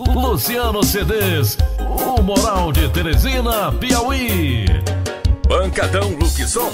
Luciano CDs, o Moral de Teresina, Piauí. Pancadão Luquezon.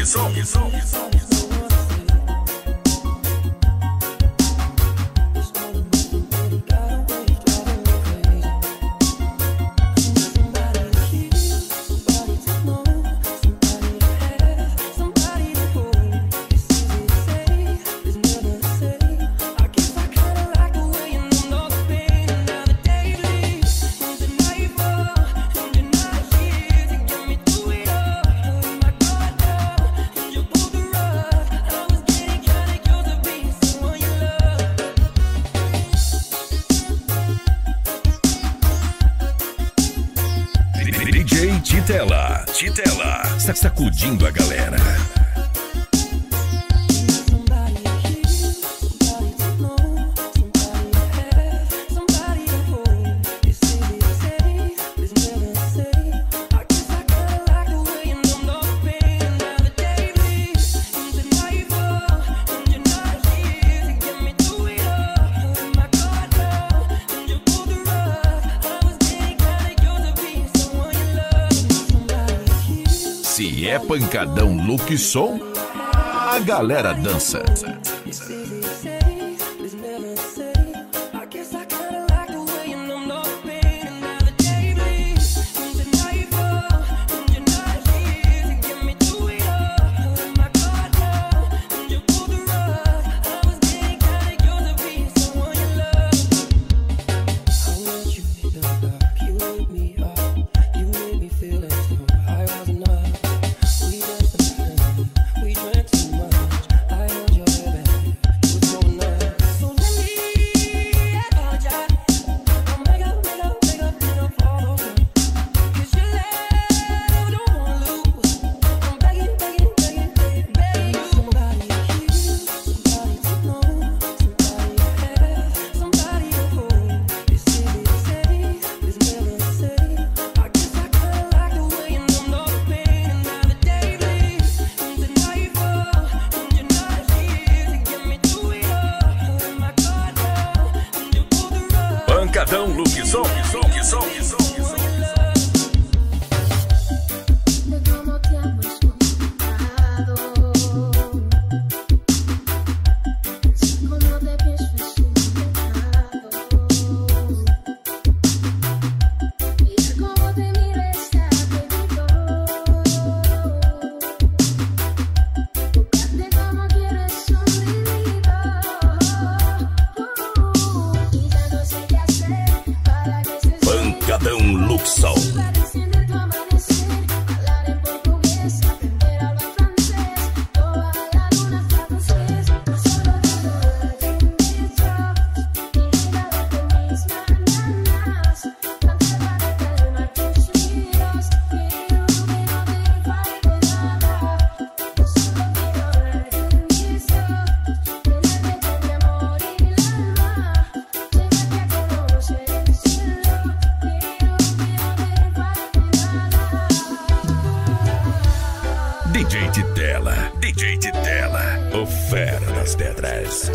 DJ Titela, sacudindo a galera. Se é pancadão Luquezon, a galera dança. Pancadão Luquezon. Pancadão Luquezon. DJ Titela, o fera das pedras.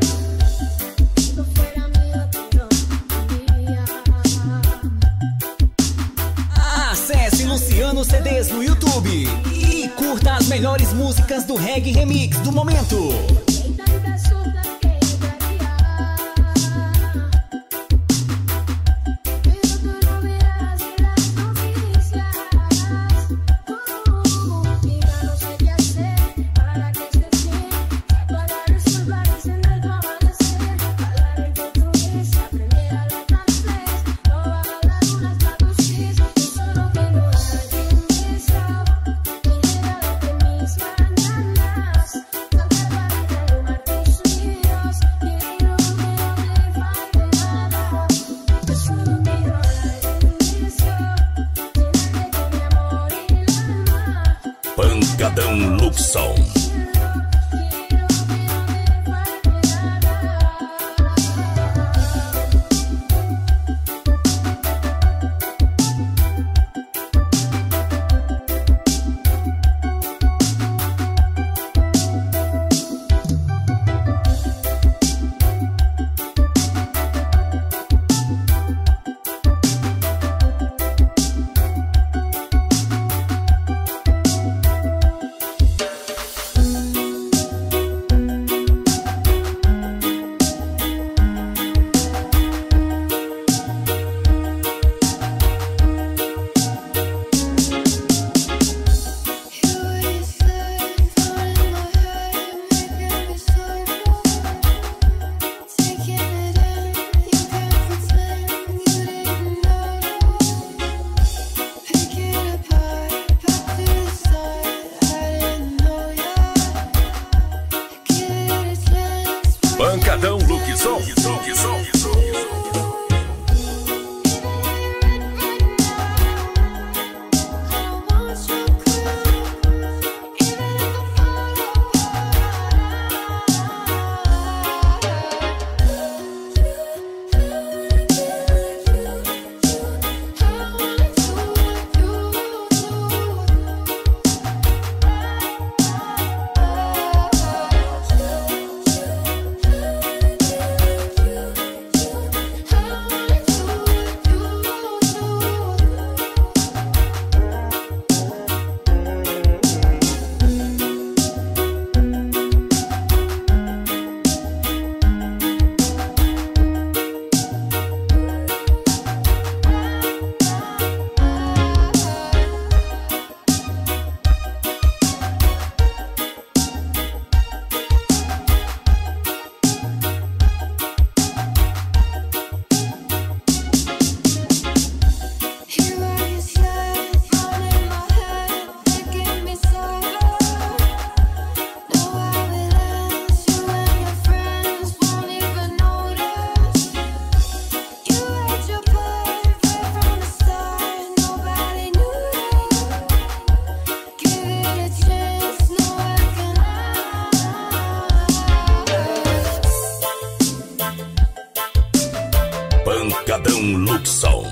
Acesse Luciano CDs no YouTube e curta as melhores músicas do reggae remix do momento. Pancadão Luquezon. Pancadão Luxon.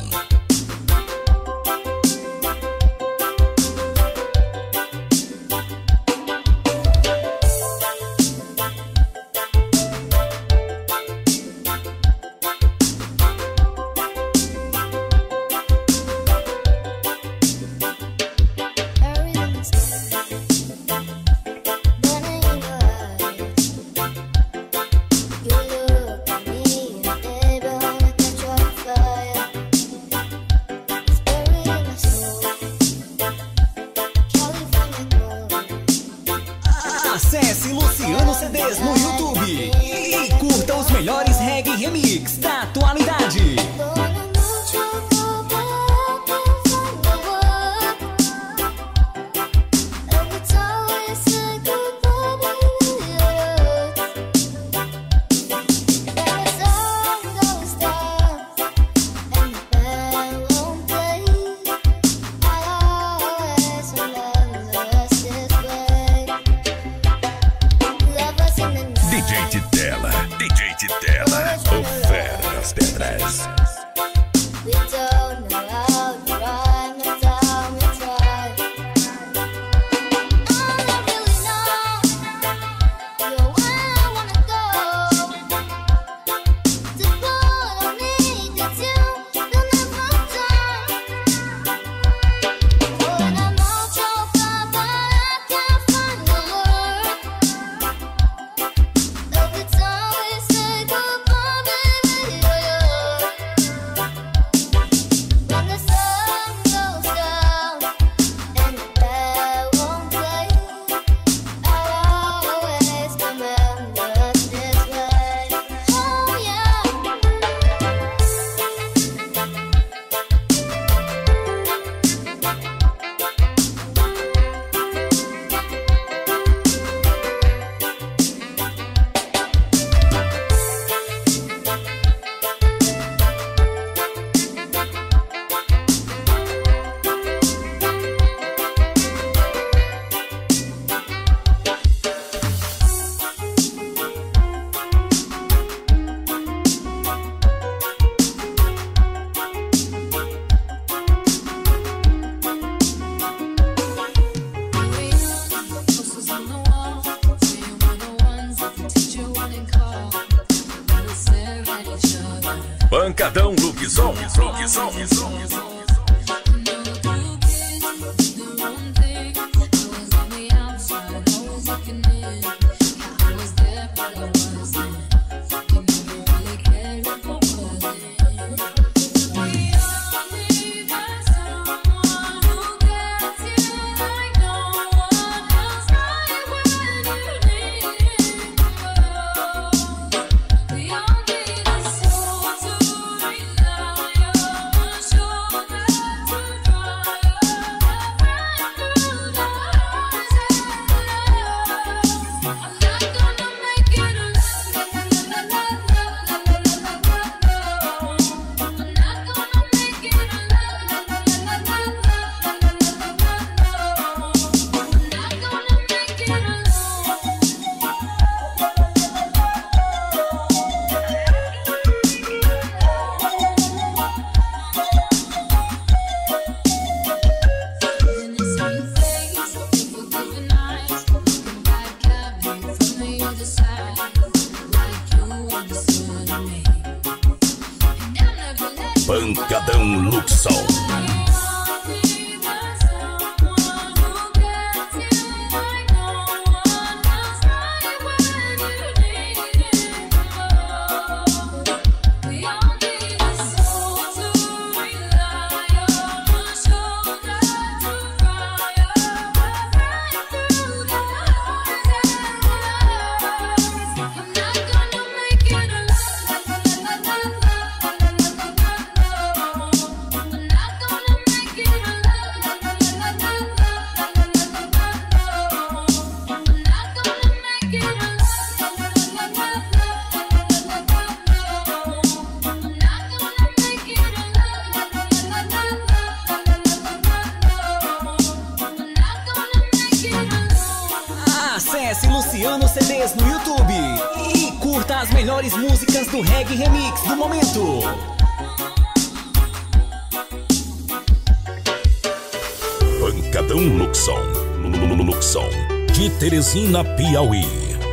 Acesse Luciano CDs no YouTube e curta os melhores reggae remix da atualidade. DJ Titela, oferta as pedras. Pancadão Luxon. Pancadão Luxon. Acesse Luciano CDs no YouTube e curta as melhores músicas do reggae remix do momento. Pancadão Luxon, Luxon, de Teresina, Piauí.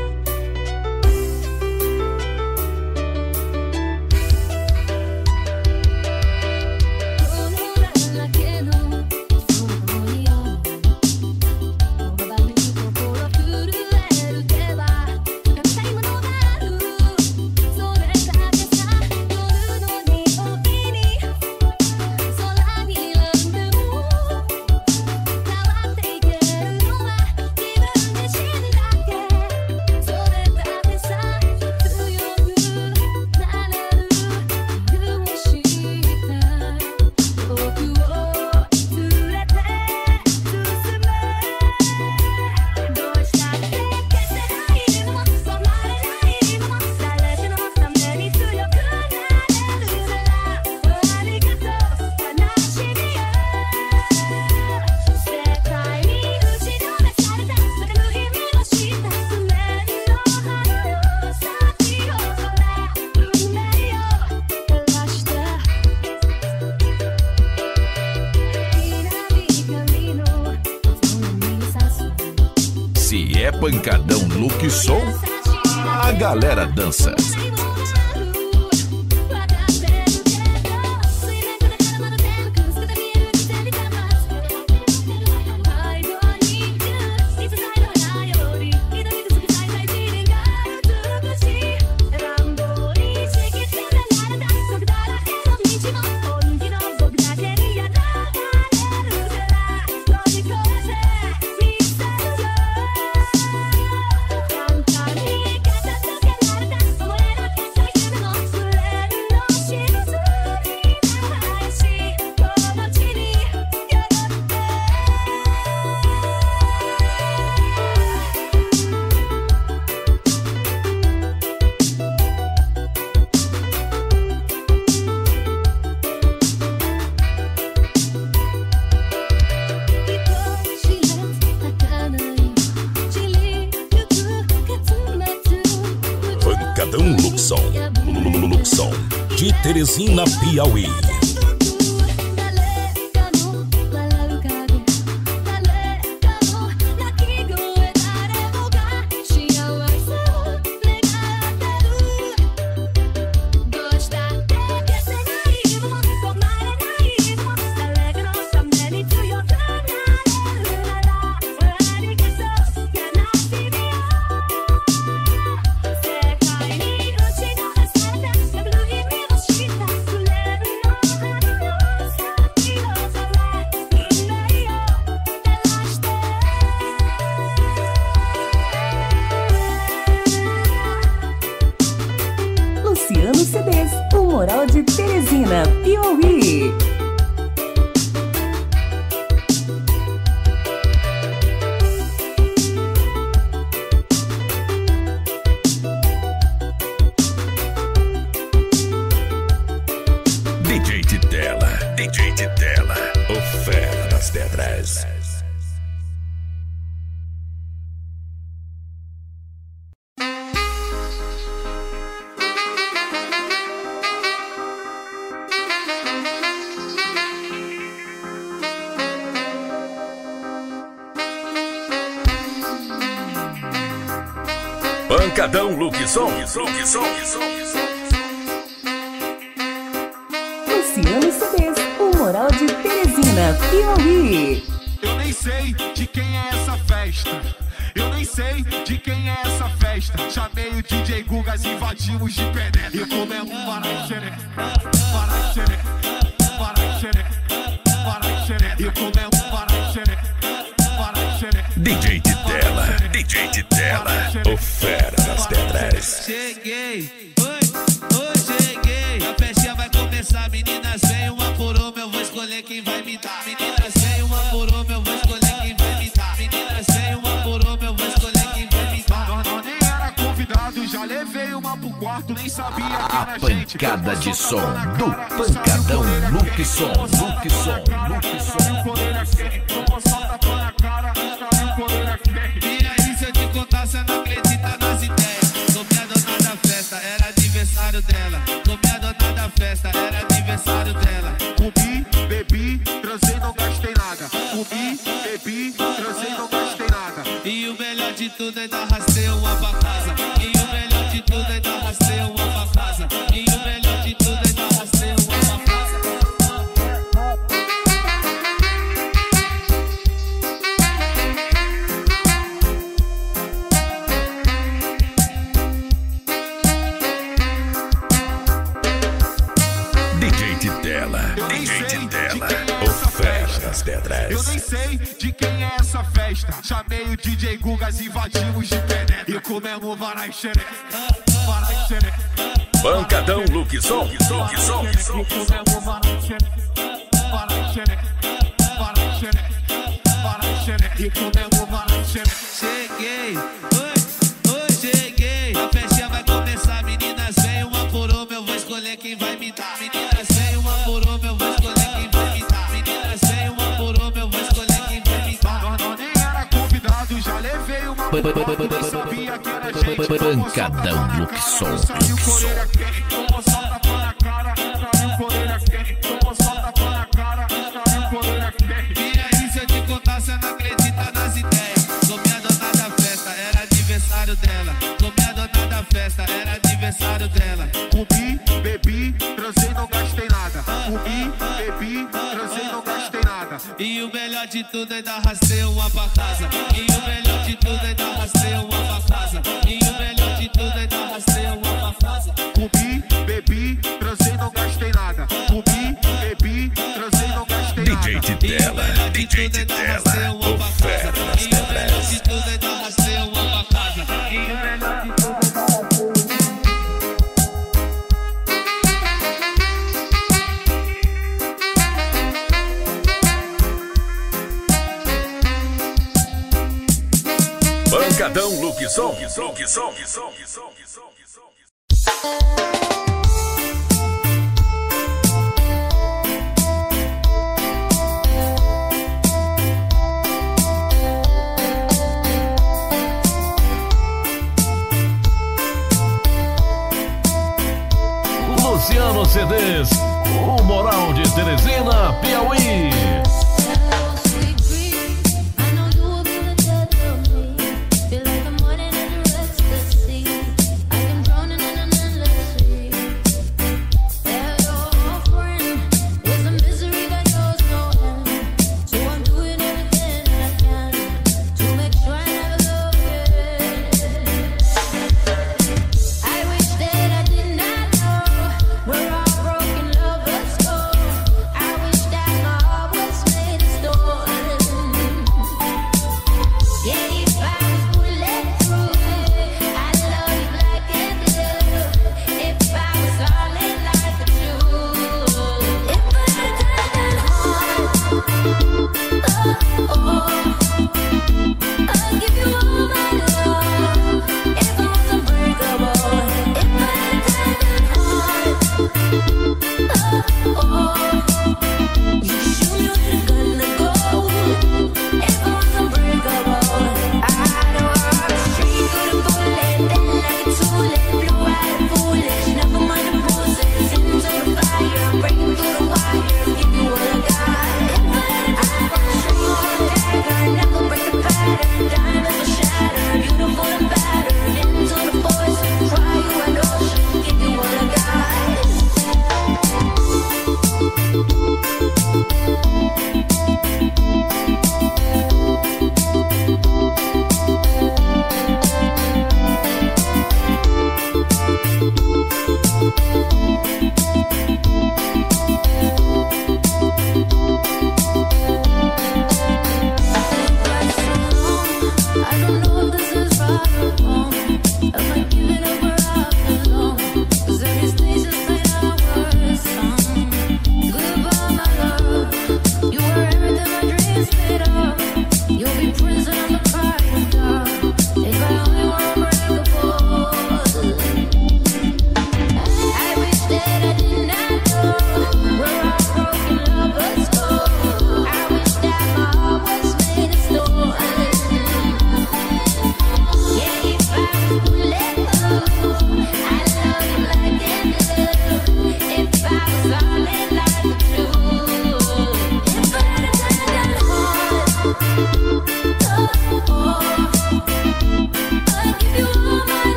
Se é pancadão Luxon, a galera dança. Pancadão Luxon, Luxon, de Teresina, Piauí. Luciano CDs, o Moral de Teresina, Piauí. DJ de tela, o fera das pedras. Pancadão Luxon, Luciano CDs, o Moral de Teresina, Piauí. Eu nem sei de quem é essa festa. Eu nem sei de quem é essa festa. Chamei o DJ Gugas, invadimos de penetra. E comemos para-xeré, para-xeré, para-xeré, para-xeré. E comemos para-xeré, para-xeré. DJ de tela, o fera das pedras. Cheguei, oi, cheguei. A festinha vai começar, meninas, vem uma por uma, eu vou escolher quem vai me dar. Meninas, vem uma por uma, eu vou escolher quem vai me dar. Meninas, vem uma por uma, eu vou escolher quem vai me dar. Nós nem era convidado, já levei uma pro quarto, nem sabia que A era gente. pancada de som do Pancadão Luxon, Luxon. Quando ele é feio, promoção tapa na cara, quando ele é feio. E aí, se eu te contar, você não acredita nas ideias. Comi a dona da festa, era aniversário dela. Comi a dona da festa, era aniversário dela. Comi, bebi, transei, não gastei nada. Comi, bebi. de tela, Eu nem DJ sei de de tela, quem é o essa fera festa. das Eu pedras. nem sei de quem é essa festa. Chamei o DJ Gugas, invadimos de penetra e comemos varai xereca, varai xereca. Pancadão Luquezon, Luquezon. E comemos varai xereca, varai xereca, varai xereca, varai xereca. E comemos varai xereca. Cheguei, oi, cheguei. A festinha vai começar, meninas, vem uma por uma, eu vou escolher quem vai me dar. Meninas, vem uma por uma, eu vou escolher quem vai me dar. Meninas, vem uma por uma, eu vou escolher quem vai me dar. Nós nem era convidado, já levei uma por nem sabia que era gente. Pancadão Luquezon, Saiu coreira quente, tomou só tapa na cara. Saiu coreira quente, tomou só tapa na cara. Saiu coreira quente. E aí, se eu te contar, cê não acredita nas ideias. Sou minha dona da festa, era aniversário dela. Sou minha dona da festa, era aniversário dela. Comi, bebi, transei, não gastei nada. Comi, bebi, transei, não gastei nada. E o melhor de tudo ainda arrastei uma pra casa. E o melhor de tudo ainda arrastei uma pra casa. E o melhor de tudo ainda arrastei uma pra casa. Comi, bebi, transei, não gastei nada. Comi, bebi, transei, não gastei nada. DJ de tela, DJ de tela, o fera das E o melhor pedras. de tudo ainda arrastei uma pra casa. E o melhor de tudo Pancadão Luquezon, Luquezon. Luciano CDs, o Moral de Teresina, Piauí.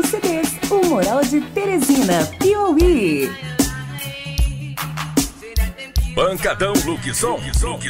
CDs, o Moral de Teresina, Piauí. Pancadão Luquezon.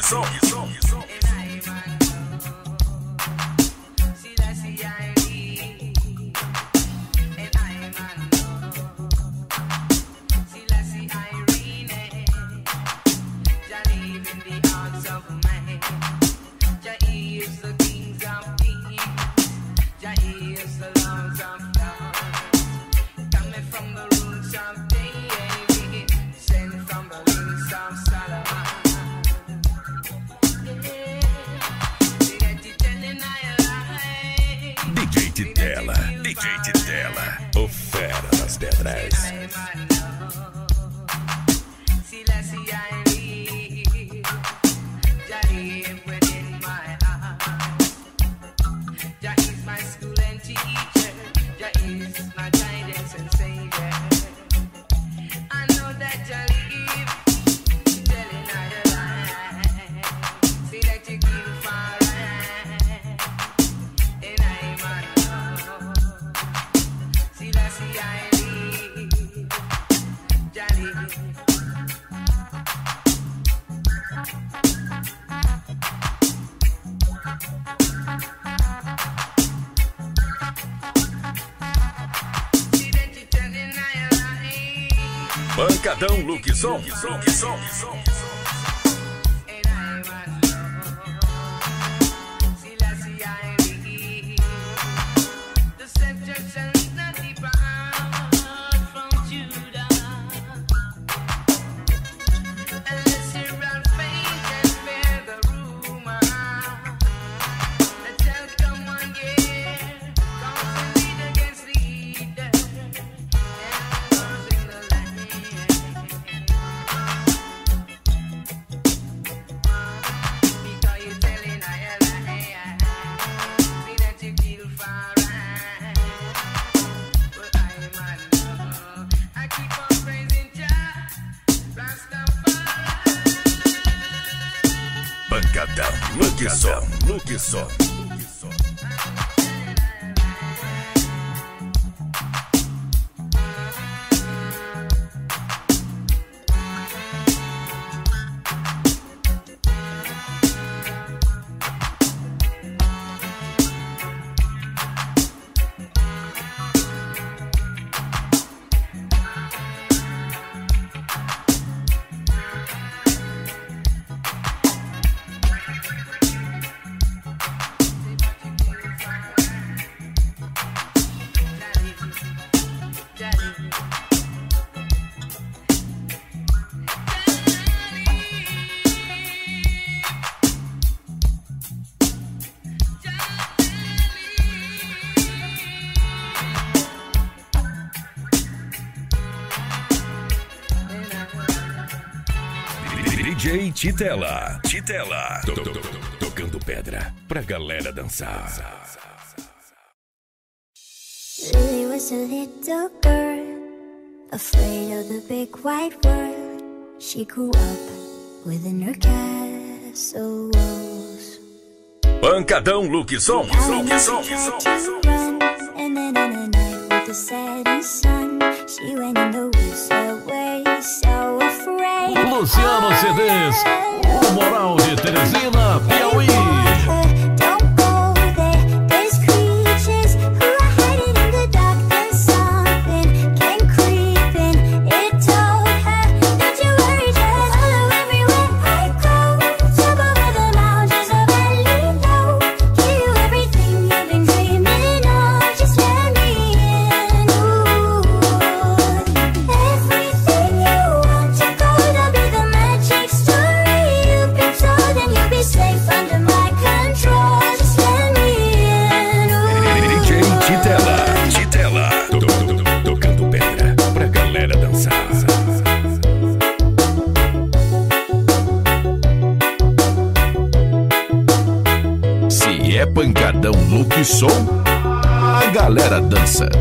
DJ Titela, o fera das pedras. Pancadão Luquezon. Pancadão Luquezon. DJ Titela. Tocando pedra pra galera dançar. Lily was a little girl, afraid of the big white world. She grew up within her castle walls. Pancadão Luquezon. And then in the night with the setting sun, she went in the woods away, so afraid. Luciano CDs, o Moral de Teresina, Piauí. Don't go there, there's creatures who are hiding in the dark. There's something came creeping, it told her, don't you worry, just follow everywhere I go. Jump over the mountains of valley low, give you everything you've been dreaming of. Just let me in, ooh. Everything you want to go, there'll be the magic story you've been told, and you'll be safe under my control. Just let me in, ooh. DJ Titela. Tocando pedra pra galera dançar. Se é pancadão Luquezon, a galera dança.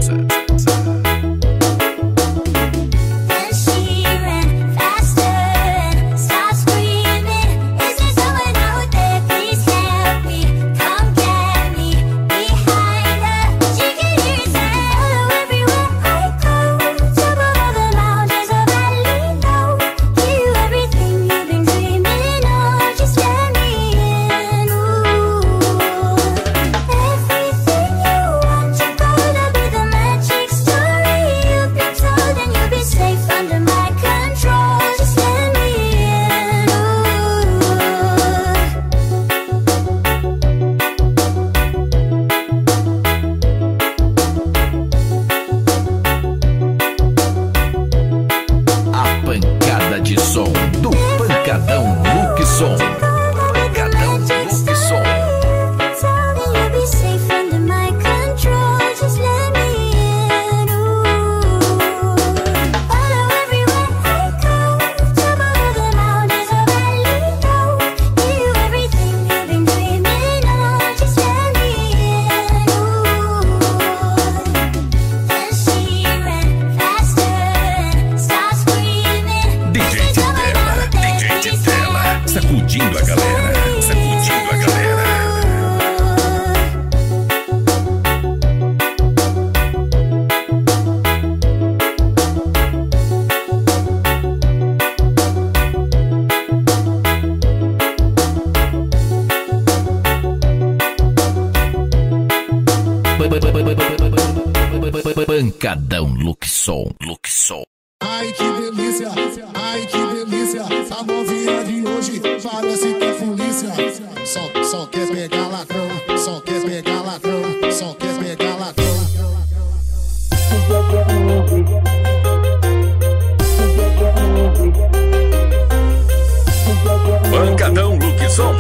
Then she ran faster and started screaming, is there someone out there? Please help me, come get me. Behind her, she could hear a sound. Follow Pancadão Luxon. Ai que delícia, a novinha de hoje parece que é polícia. Só quer pegar ladrão, só quer pegar ladrão, só quer pegar ladrão. Pancadão Luxon.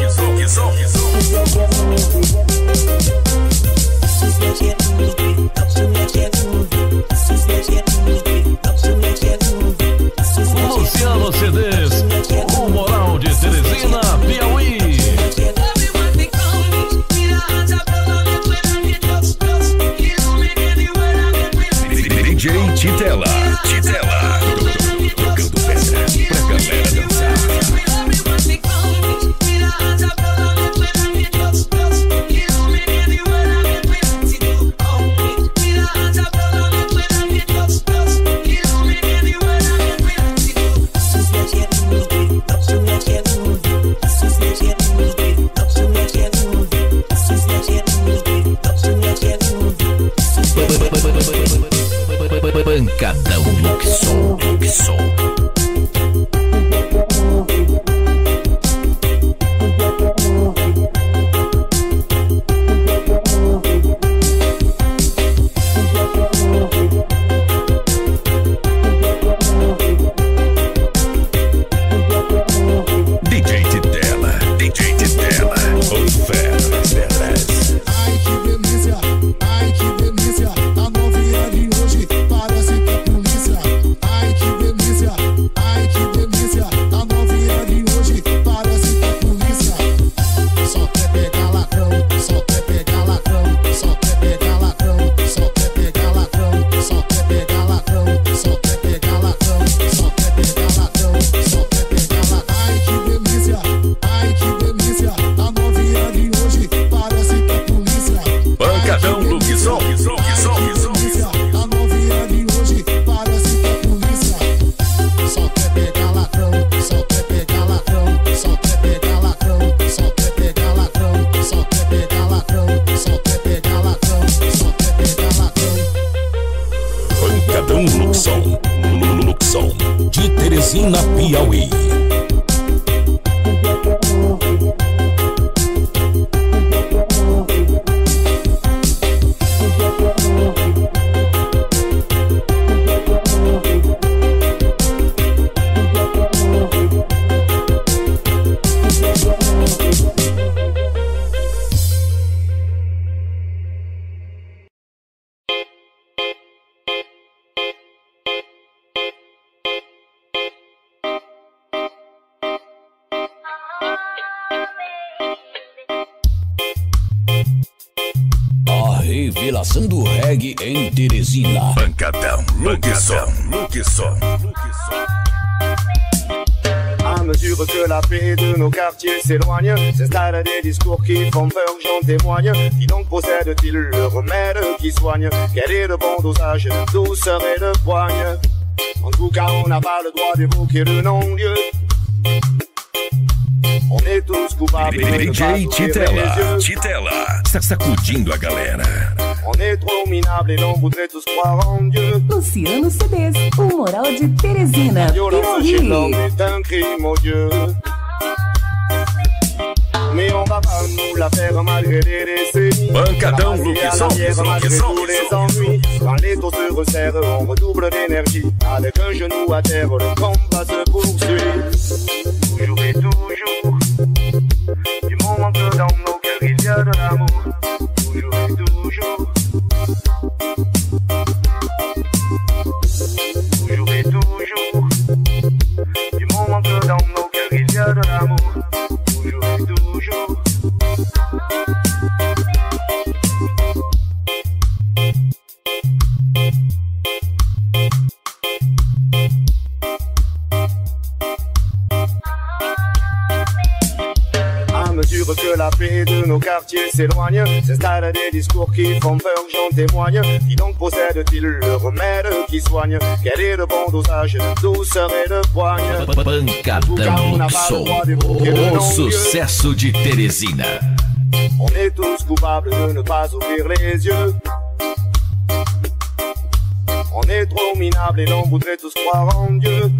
Luciano CDs, o Moral de Teresina, Piauí. DJ Titela. Tocando pedra pra galera dançar. Pancadão Luxon. DJ Titela, o fera das pedras. Ai que delícia, a novinha de hoje parece que é polícia. Ai que delícia, a novinha de hoje parece que é polícia. Só quer pegar ladrão, só quer pegar ladrão, só quer pegar ladrão, só quer pegar ladrão, só quer pegar ladrão, só quer pegar ladrão, só quer pegar ladrão, só quer pegar ladrão. Ai que delícia, a novinha de hoje parece que é polícia. Pancadão Luxon. A novinha de hoje parece que é polícia. Só quer pegar ladrão, só quer pegar ladrão, só quer pegar ladrão, só quer pegar ladrão, só quer pegar ladrão, só quer pegar ladrão, só quer pegar ladrão. Pancadão Luxon. De Teresina, Piauí. A revelação do reggae em Teresina. Pancadão Luxon. À mesure que la paix de nos quartiers s'éloigne, s'installent des discours qui font peur, j'en témoigne. Qui donc possède-t-il le remède qui soigne? Quel est le bon dosage de douceur et de poigne? En tout cas, on n'a pas le droit d'évoquer le non-Dieu. On est tous coupables de ne pas DJ ouvrir les yeux. Titela, sacudindo a galera. On est trop minable et l'on voudrait tous croire en Dieu. Luciano CDs, o Moral de Teresina, La violence chez l'homme Piauí. est un crime odieux. Mais on va pas nous la faire malgré les décennies. Pancadão On va passer à Luxon. l'arrière malgré tous les ennuis. Quand les taux se resserrent, on redouble d'énergie. Avec un genou à terre, le combat se poursuit. Toujours et toujours, du moment que dans nos cœurs il y a de l'amour. Toujours et toujours. Toujours et toujours, du moment que dans nos cœurs il y a de l'amour. Toujours et toujours. À mesure que la paix de nos quartiers s'éloigne, s'installent des discours qui font peur, j'en témoigne. Qui donc possède-t-il le remède qui soigne? Quel est le bon dosage de douceur et de poigne? Pancadão Luxon, o sucesso de Teresina. On est tous coupables de ne pas ouvrir les yeux. On est trop minable et l'on voudrait tous croire en Dieu.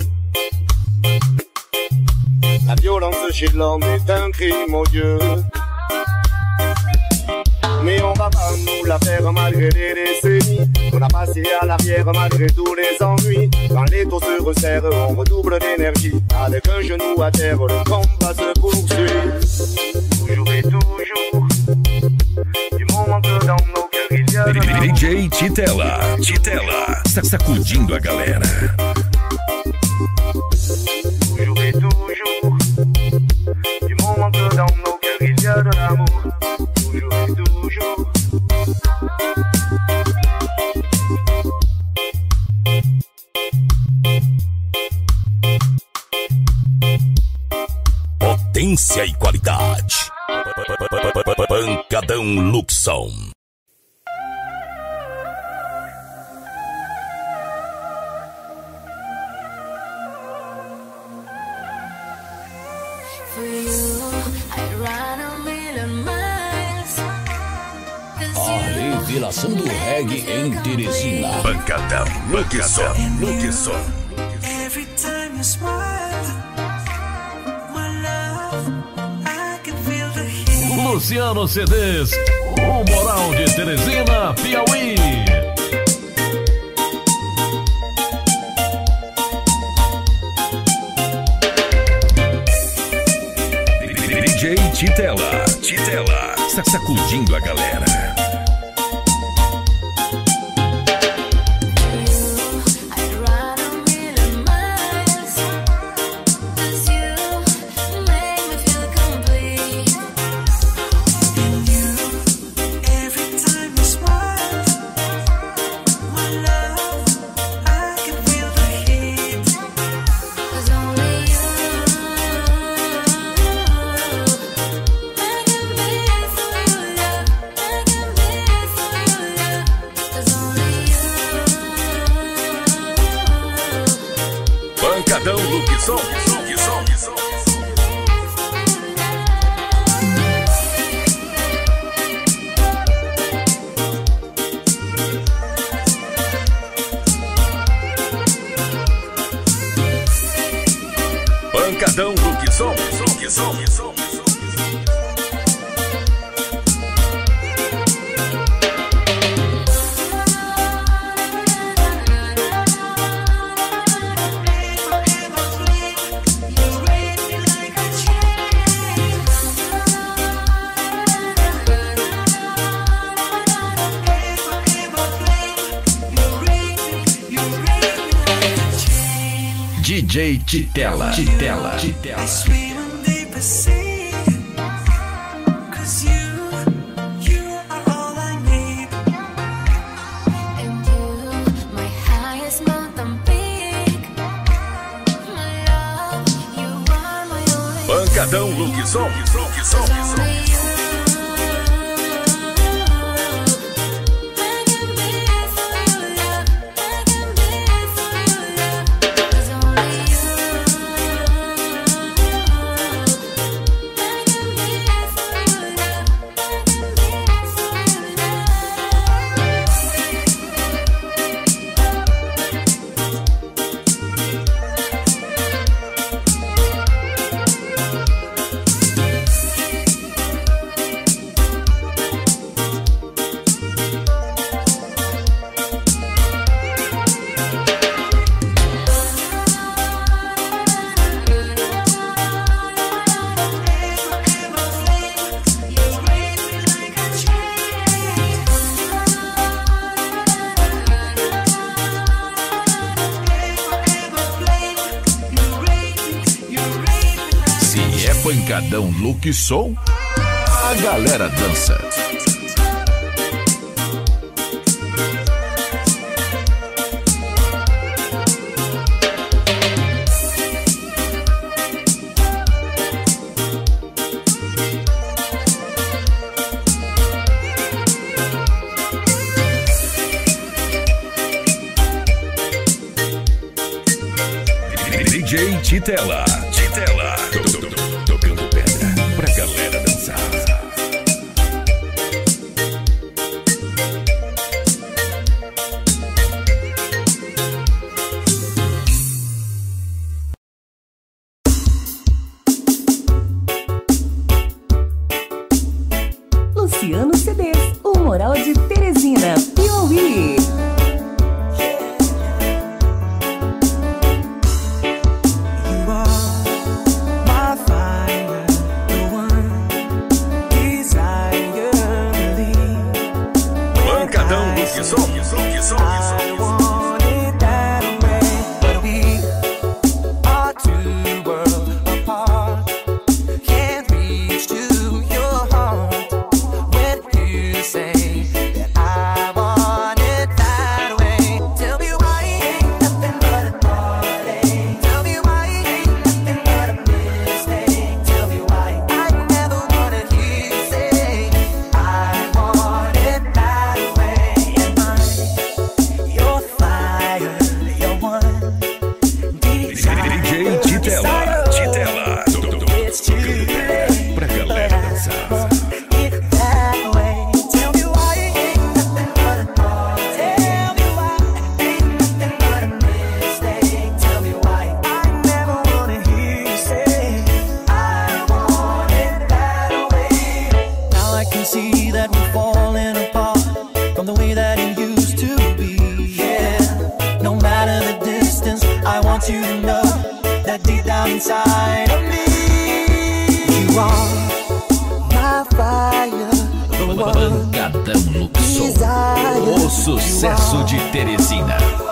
La violence chez l'homme est un crime odieux. Mais on va pas nous la faire malgré les décennies. On a passé à l'arrière malgré tous les ennuis. Quand les taux se resserrent, on redouble d'énergie. Avec un genou à terre, le combat se poursuit. Toujours et toujours. Du moment que dans nos cœurs il y a de l'amour. DJ Titela, sacudindo a galera. Toujours et toujours. Du moment que dans nos cœurs il y a de l'amour. Toujours et toujours. Potência e qualidade. Pancadão Luxon. A revelação do reggae em Teresina. Pancadão Luxon. Every time you smile, my love, I can feel the heat. Luciano CDs, o Moral de Teresina, Piauí. DJ Titela, sacudindo a galera. Pancadão Luxon. Pancadão Luxon. DJ Titela. I swim in deep sea, 'cause you are all I need. And you, my highest mountain peak. My love, you are my only. Pancadão Luxon. Only you. Pancadão Luxon, a galera dança. DJ Titela. Tocando pedra pra galera dançar. O sucesso de Teresina.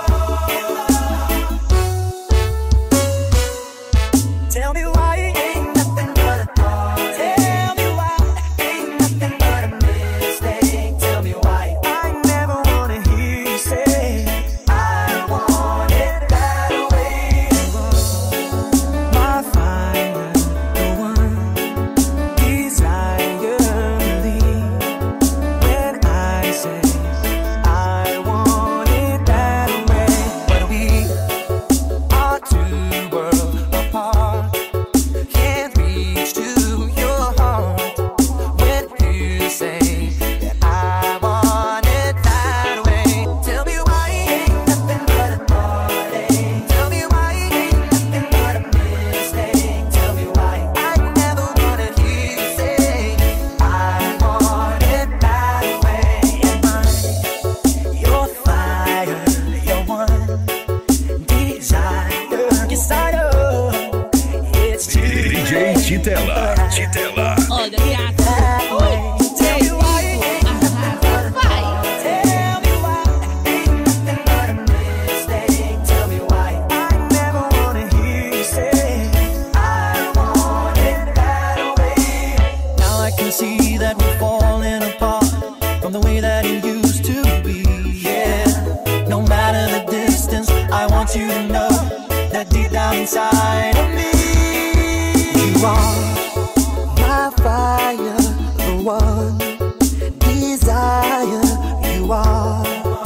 Tell me why it ain't nothing but a thought. Tell me why it ain't nothing but a mistake. Tell me why I never wanna hear you say I want it that way. My fire, the one desire me when I say I want it that way. But we are two worlds apart. Can't reach to your heart when you say that I want it that way. Tell me why it ain't nothing but a thought. Tell me why it ain't nothing but a mistake. Tell me why I never wanna hear you say I want it that way. Am I your fire, your one desire? Yes, I know it's too DJ Titela. Titela. Olha, Bianca. Tell me why it ain't nothing but a thought. Tell me why it ain't nothing but a mistake. Tell me why I never wanna hear you say I want it that way. Now I can see that we're falling apart from the way that it used to be. Yeah, no matter the distance, I want you to know that deep down inside of me, you are my fire, the one desire. You are.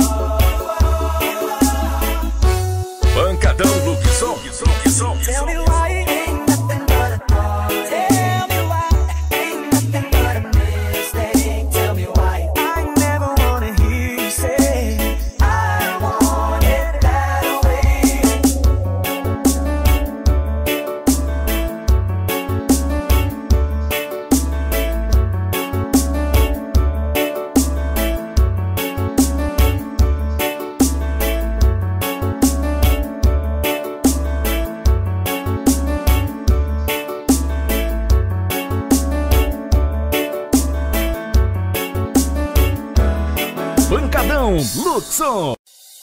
Pancadão Luquezão. Tell me why it ain't nothing but a thought. Tell me why it ain't nothing but a mistake. Tell me why I never wanna hear you say I want it that way. Pancadão Luxon.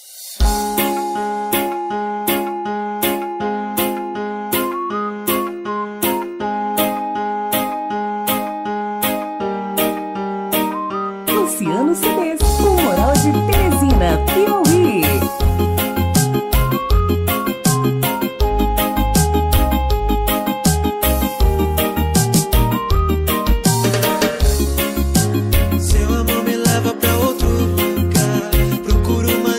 Luciano CDs, o Moral de Teresina, Piauí. Seu amor me leva pra outro lugar. Procuro uma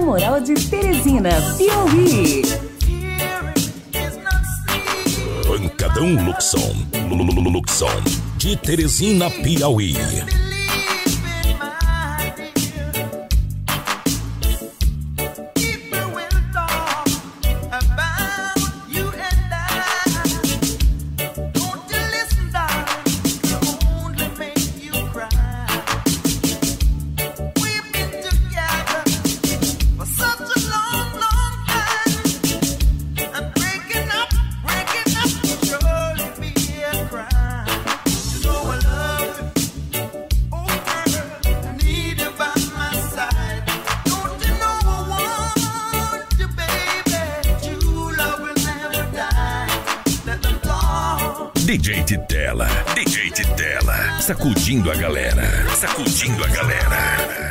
Moral de Teresina, Piauí. Pancadão Luxon. Luxon. De Teresina, Piauí. DJ Titela, sacudindo a galera, sacudindo a galera.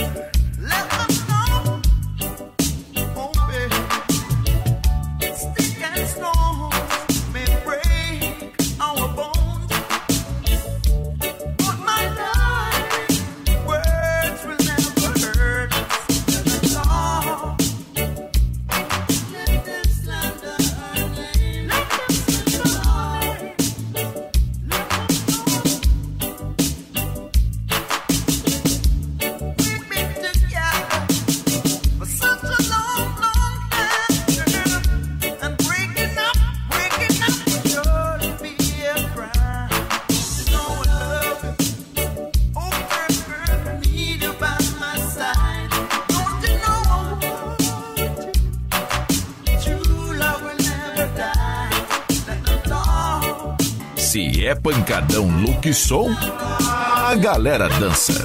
Se é pancadão, look, som, a galera dança.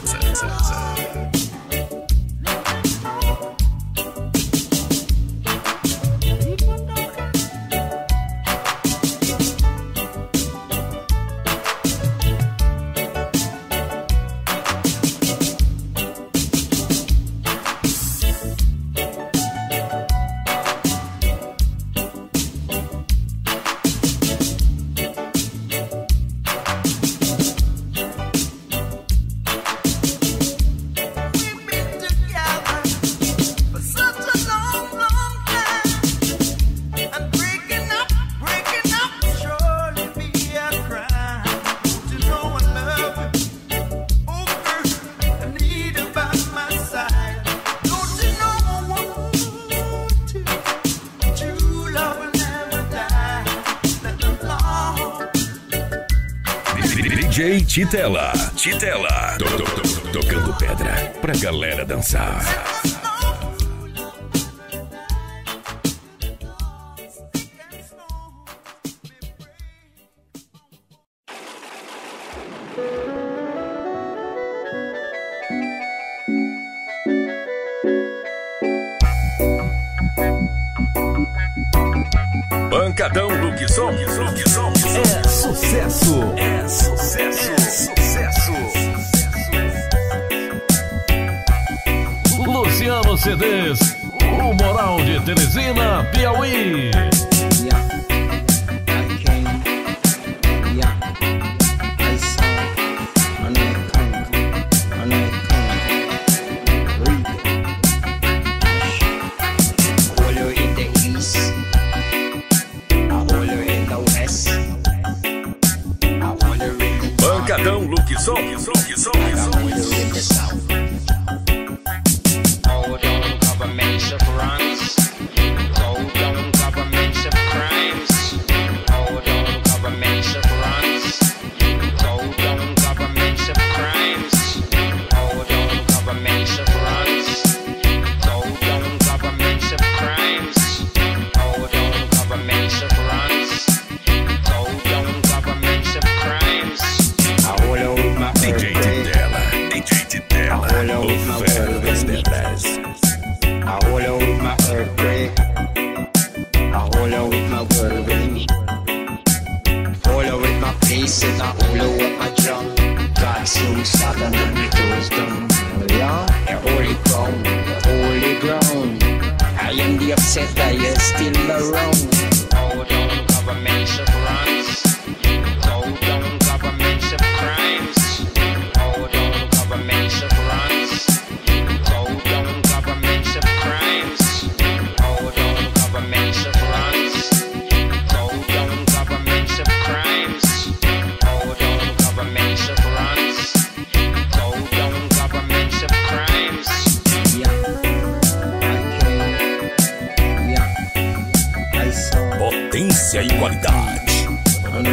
DJ Titela, tocando pedra pra galera dançar. Pancadão, Luquizão. É sucesso. Luciano CDs, o Moral de Teresina, Piauí. Pancadão, Luquizão. Crimes.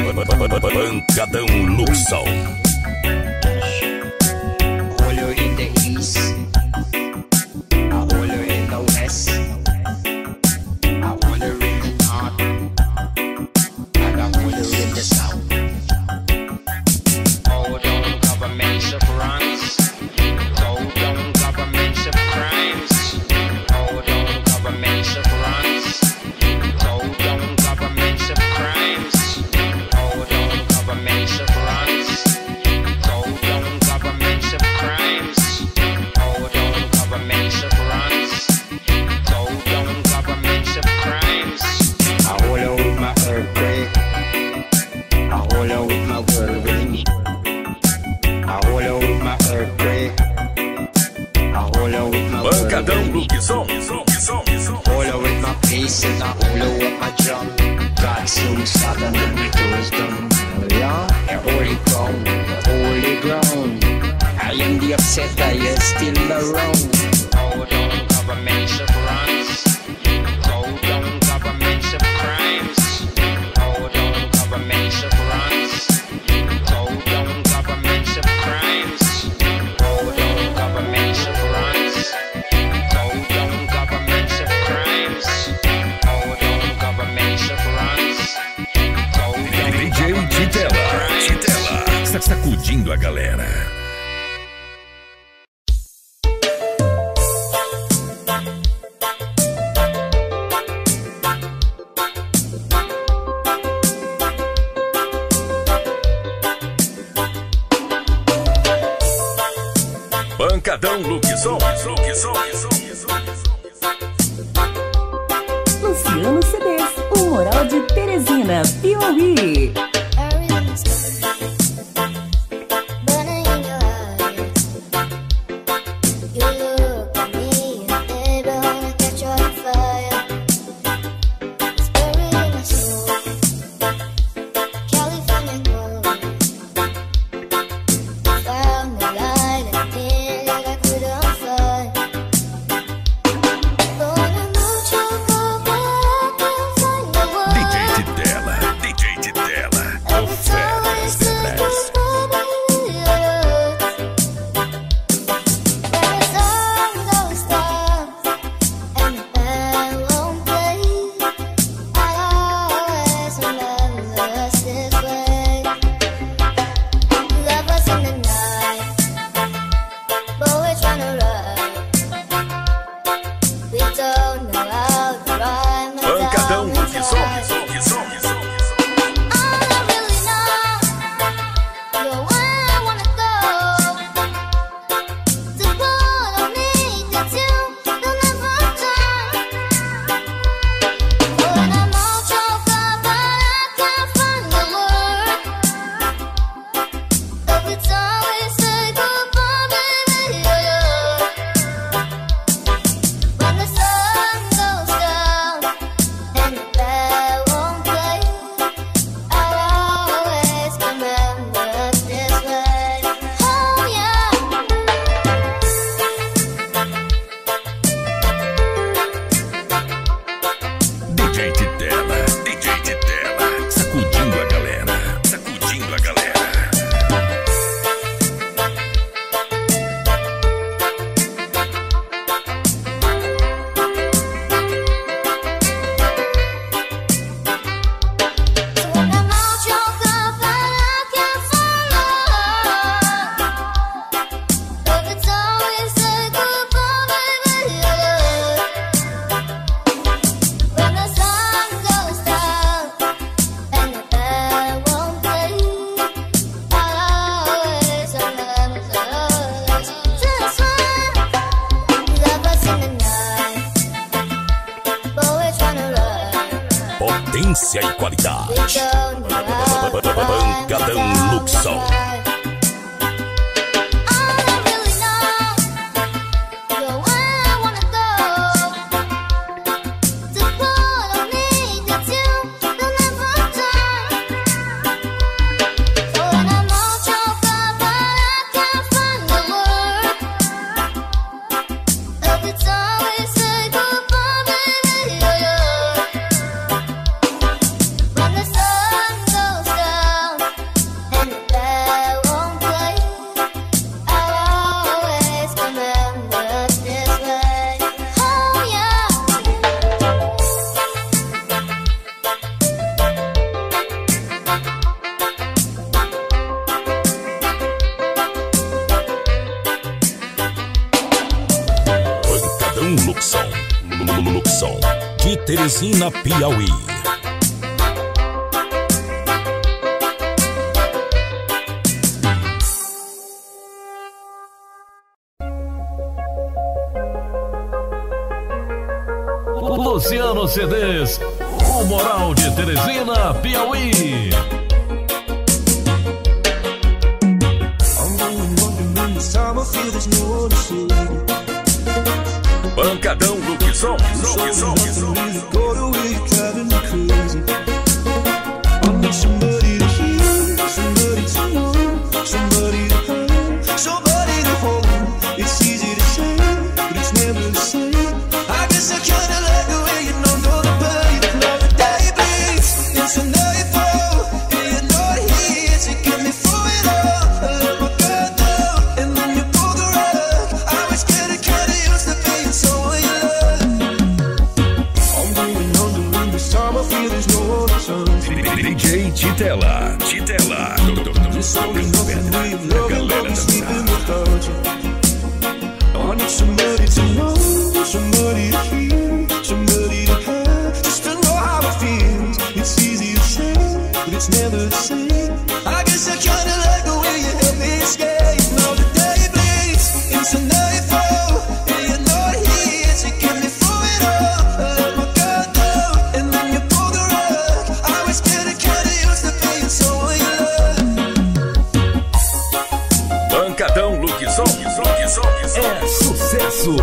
Pancadão Luxão. Hold her in the east, I hold her in the west, I hold her in the north, and I hold her in the south. Hold on, government of wrongs. Hold on, government of crimes. Hold on, government of wrongs. Hold on, government of crimes. Hold on, government of wrongs. Hold on, government of crimes. Hold on, government of wrongs. Hold on, government of crimes. I hold on with my earthquake. I hold on with my whirlwind. I hold on with my earthquake. I hold on with my Pancadão whirlwind. Luxão. Hold on with my peace and I hold on with my drum. God soon southern and me to wisdom. Yeah, a holy ground, holy ground. I am the upset, I am still around. Hold on, government of wrongs. Hold on, government of crimes. Hold on, government of wrongs. Hold on, government of crimes. Hold on, government of wrongs. Hold on, government of crimes. Hold on, government of wrongs. Hold on, DJ Titela. Sacudindo a galera. Pancadão Luxão. Luciano CDs, o Moral de Teresina, Piauí. DJ Titela. Ofertas Debras. Pancadão Luxão. DJ Titela. Sacudindo a galera. Potência e qualidade. Pancadão Luxão. When the sun goes down Som, de Teresina, Piauí. Luciano CDs, o Moral de Teresina, Piauí. Pancadão Luquizão. DJ Titela. Galera dançar. I need somebody to know, somebody to hear, somebody to have, just to know how it feels. It's easy to say, but it's never the same. I guess I kinda like the way you help me escape. Now the day bleeds into nightfall, and you're not here to get me through it all. I let my guard down, and then you pull the rug. I was getting kinda used to being someone you love. Pancadão Luquizão. É sucesso!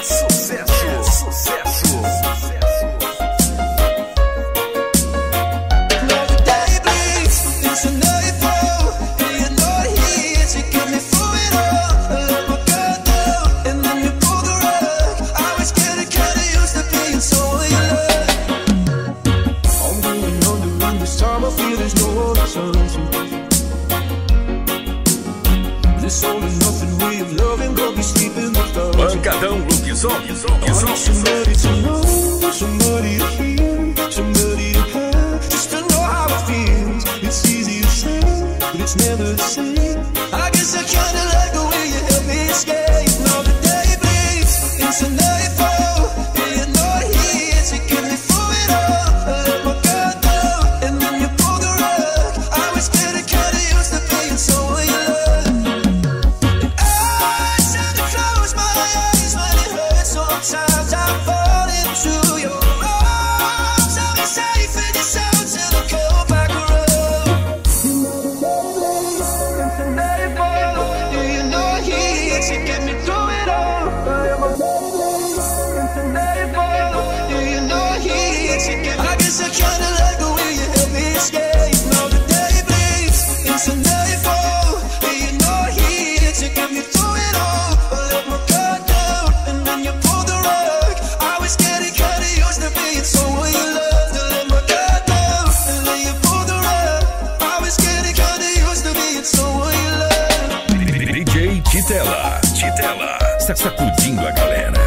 Pancadão Luquizão. Somebody to know, somebody to hear, somebody to have, just to know how it feels. It's easy to say, but it's never the same. I guess I kinda like the way you help me escape. Now the day bleeds into nightfall, and you're not here to get me through it all. I let my guard down, and then you pull the rug. I was getting kinda used to being someone you love. And I tend to close my eyes when it hurts. Sometimes I fall into your arms. I'll be safe in your sound till I come back around. You're not here to get me through it all. You're not here to get me. I guess I kinda like the way you help me escape. Now the day bleeds into nightfall, and you're not here to get me through it all. I let my guard down, and then you pull the rug. I was getting kinda used to being someone you loved. I let my guard down, and then you pull the rug. I was getting kinda used to being someone you loved. DJ Titela. Sacudindo a galera.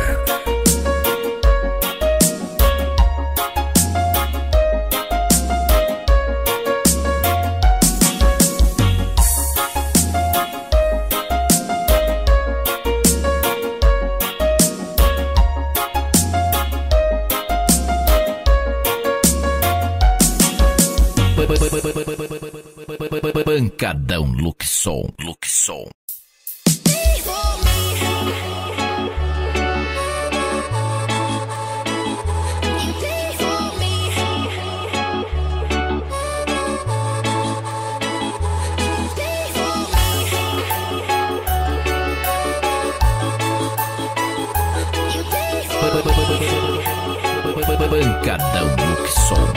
Pancadão Luquizão. Pancadão Luquizão.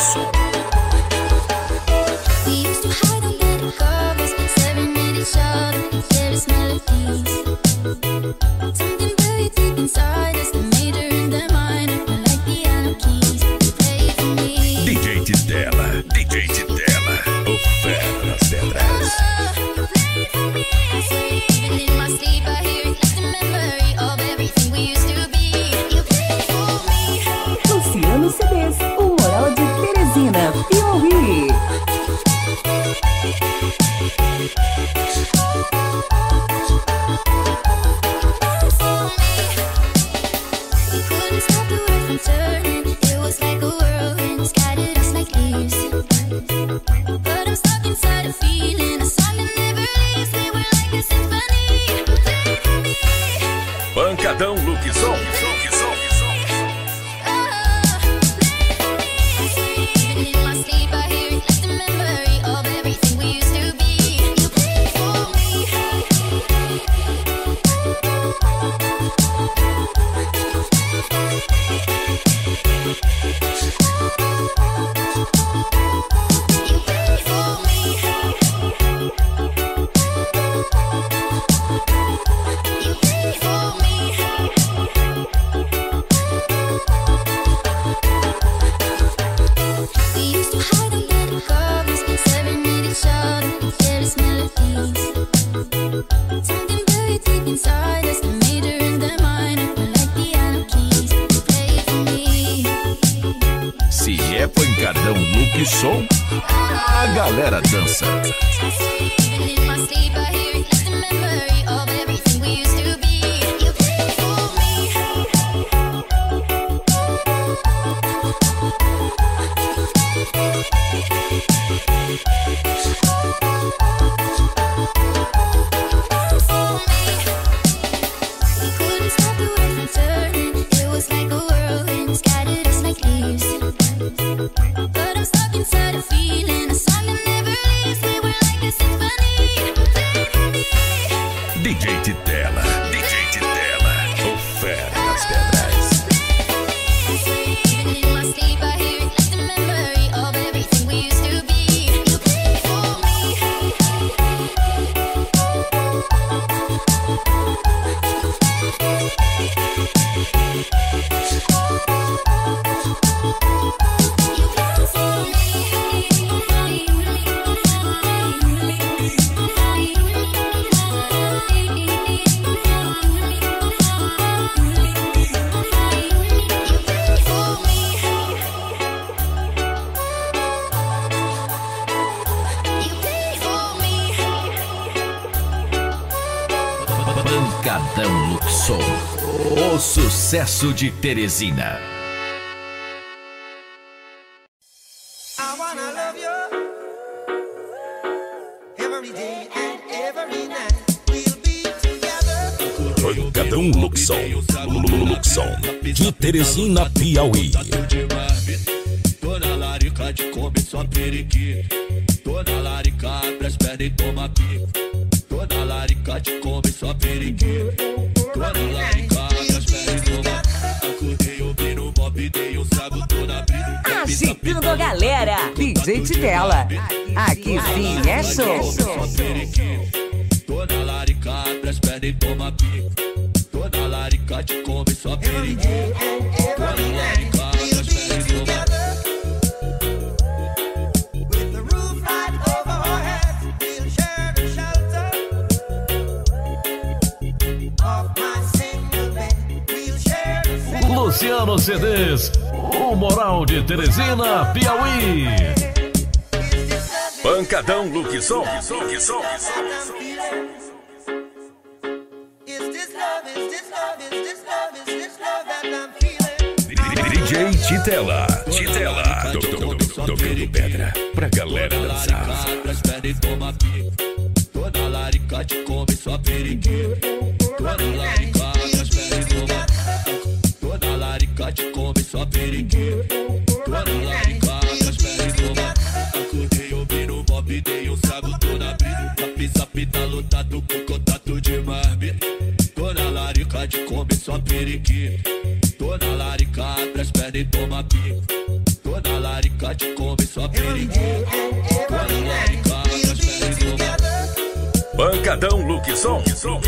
We used to hide under the covers, staring at each other, careless melodies. Something buried deep inside us, the major and the minor, like piano keys. Play for me. DJ Titela. O fera das pedras. Play for me. And in my sleep I hear it like the memory of everything we used to be. You play for me. Luciano CDs, o Moral de Teresina. feeling, a song that never leaves me. We're like a symphony. Play for me. Pancadão Luquezão. Even in my sleep, I hear it like the memory of everything we used to be. You play for me. You play for me. You play for me. We used to hide under the covers, staring at each other with careless melodies. Something buried deep inside us, the major and the minor, we're like piano keys. Play for me. Se é pancadão Luquezão, a galera dança. Even in my sleep, I hear it like the memory of everything we used to be. You play for me. We couldn't stop the wheel from turning. It was like a whirlwind, scattered us like leaves. But I'm stuck inside a feeling, a song that never leaves me. We're like a symphony. Play for me. DJ Titela, o fera das pedras. Even in my sleep, I hear it like the memory of everything we used to be. You play for me. You play for Pancadão Luquezão, o sucesso de Teresina. I wanna love you every day and every night. We'll be together. Pancadão Luquezão, de Teresina, Piauí. Tô na larica de come só periquito. Tô na larica, abre as pernas e toma pico. Tô na larica de come só periquito. Tô na larica, abre as pernas e toma pico. Acordei ouvindo o pop, dei um trago, tô na brisa. Agitando a galera, DJ Titela. Aqui sim é show. Tô na larica, abre as pernas e toma pico. Tô na larica de come só periquito. Tô na larica, abre as pernas e toma pico. Luciano CDs, o Moral de Teresina, Piauí. Pancadão Luquezão. DJ Titela, tocando pedra pra galera dançar. Tô na larica de come só periquito. Tô na larica, abre as pernas e toma pico. Tô na larica de come só periquito. Tô na larica, abre as pernas e toma pico. Acordei ouvindo o pop, dei um trago, tô na brisa. Zap, tá lotado com contato de marmita. Tô na larica de come só periquito. Tô na larica, abre as pernas e toma pico. Tô na larica de come só periquito. Tô na larica, abre as pernas e toma pico. Pancadão Luquezão.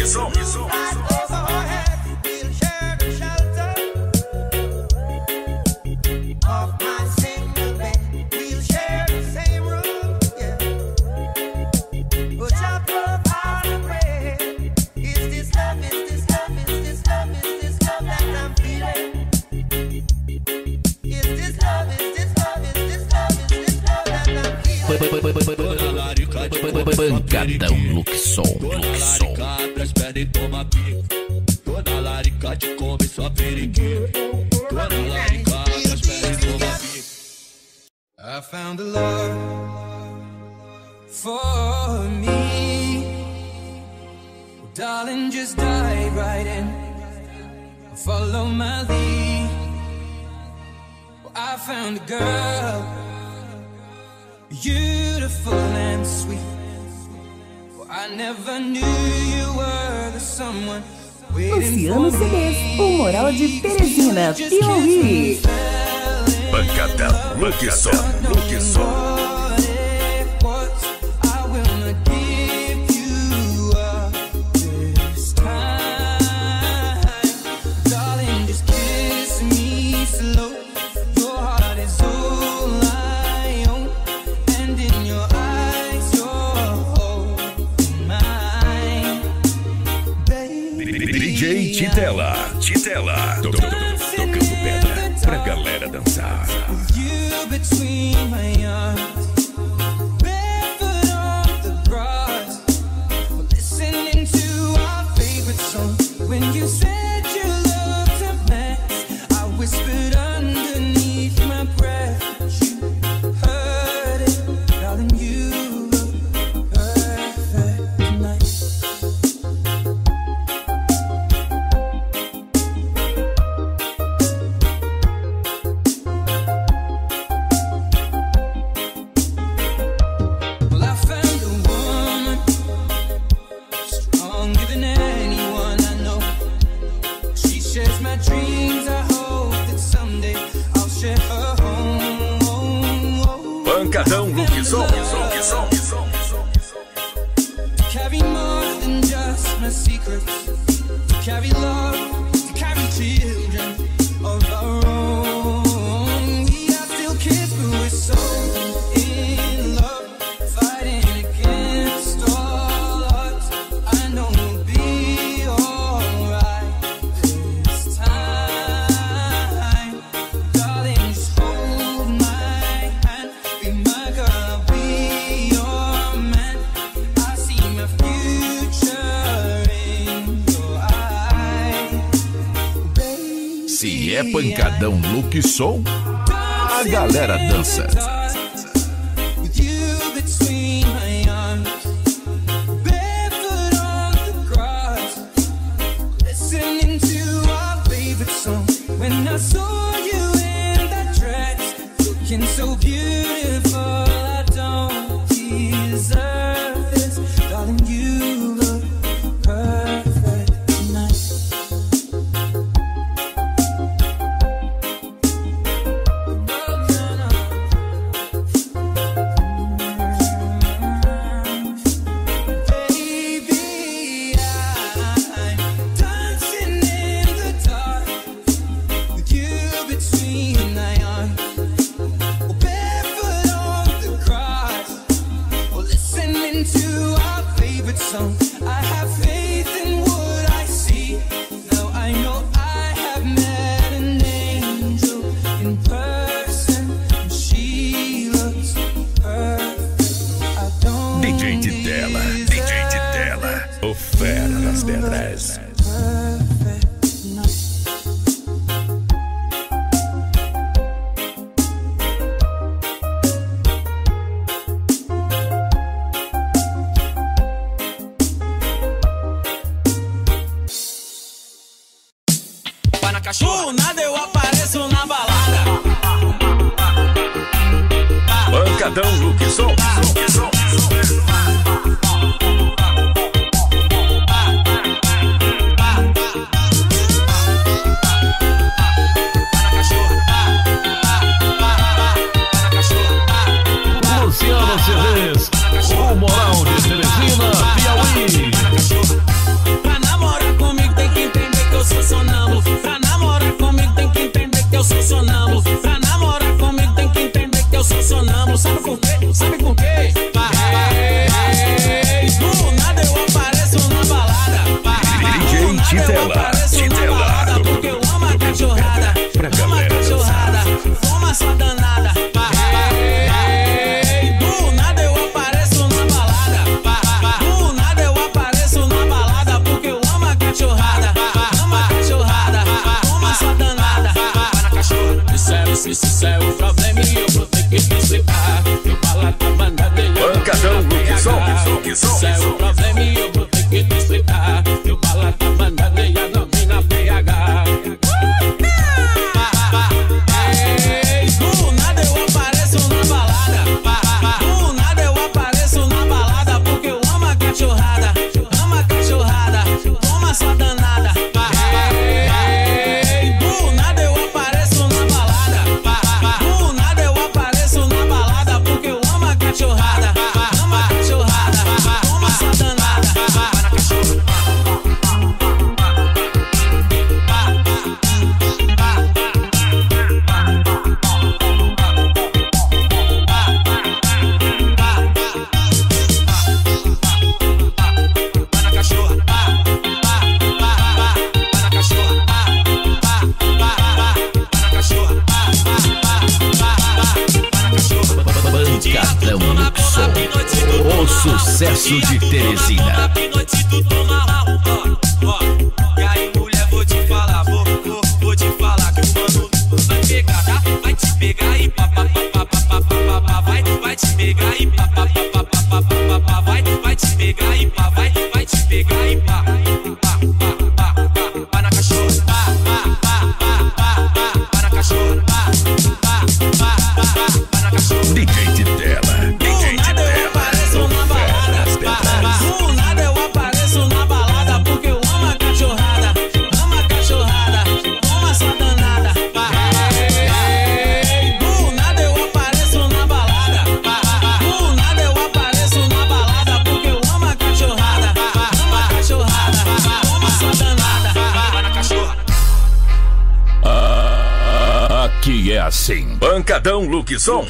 Pancadão Luquezão. Abre as pernas e toma pico. Tô na larica de come só periquito. Tô na larica, abre as pernas e toma pico. I found a love for me. Darling, just dive right in, follow my lead. Well, I found a girl, beautiful and sweet. Well, I never knew you were the someone. Luciano CDs, o Moral de Teresina, Piauí. Pancadão, Luke Som. DJ Titela, tocando pedra pra galera dançar. You between my arms, barefoot on the grass, listening to our favorite song. When you said you loved a mess, I whispered underneath my breath. You heard it, darling, you look perfect tonight. Pancadão, Luke Som. Carry more than just my secrets. To carry love, to carry children of our own. We are still kids, but we're so in love, fighting against all odds. I know we'll be alright this time. Darling, just hold my hand. Be my girl, I'll be your man. I see my future in your eyes, baby. Se é pancadão, Luke Som, a galera dança. With you between my arms, barefoot on the grass, listening to our favorite song. When I saw you in that dress, looking so beautiful, I don't deserve this. Darling, you look perfect tonight. Baby, I'm dancing in the dark with you between my arms. Oh, barefoot on the grass, oh, listening to our favorite song. I have faith in what I see. Now I know I have met an angel in person, and she looks perfect. I don't DJ Titela, o fera das pedras. perfect tonight. Vai na cachorra. Do nada eu apareço na balada. Pancadão, Luke Som. Luciano CDs, o Moral de Teresina, Piauí. Pra namorar comigo tem que entender que eu sou sonâmbulo. Pra namorar comigo tem que entender que eu sou sonâmbulo. Pra namorar comigo tem que entender que eu sou sonâmbulo. Sabe por quê? Sabe por quê? Se é o problema e eu vou ter que te explicar. Eu bala tá mandando e a domina PH. Ei, do nada eu apareço na balada. Do nada eu apareço na balada. Porque eu amo a cachorrada. Amo a cachorrada. Toma essa danada. Ei, do nada eu apareço na balada. Do nada eu apareço na balada. Porque eu amo a cachorrada. Amo a cachorrada. Toma essa danada. Vai na cachorrada. Pancadão Luxon, o sucesso de Teresina. E aí, mulher, vou te falar, vou te falar que o mano vai pegar, tá? Vai te pegar e pá, pá, pá, pá, pá, pá, pá, vai te pegar e pá, pá, pá, pá, pá, pá, pá, pá, vai te pegar e pá, vai te pegar e pá, pá, pá, pá, pá, vai na cachorra, pá, pá, pá, pá, pá, vai na cachorra, pá, pá, pá, pá, vai na cachorra. DJ de tela, DJ de tela. Do nada eu apareço na balada, porque eu amo a cachorrada, amo a cachorrada, toma essa danada. Ei, do nada eu apareço na balada, do nada eu apareço na balada, porque eu amo a cachorrada, amo a cachorrada, toma essa danada. Vai na cachorra. Aqui é assim. Pancadão Luxon.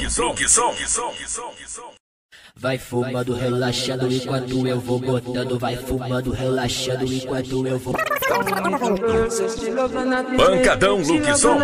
Vai fumando, relaxando enquanto eu vou botando. Vai fumando, relaxando enquanto eu vou. Pancadão Luxon.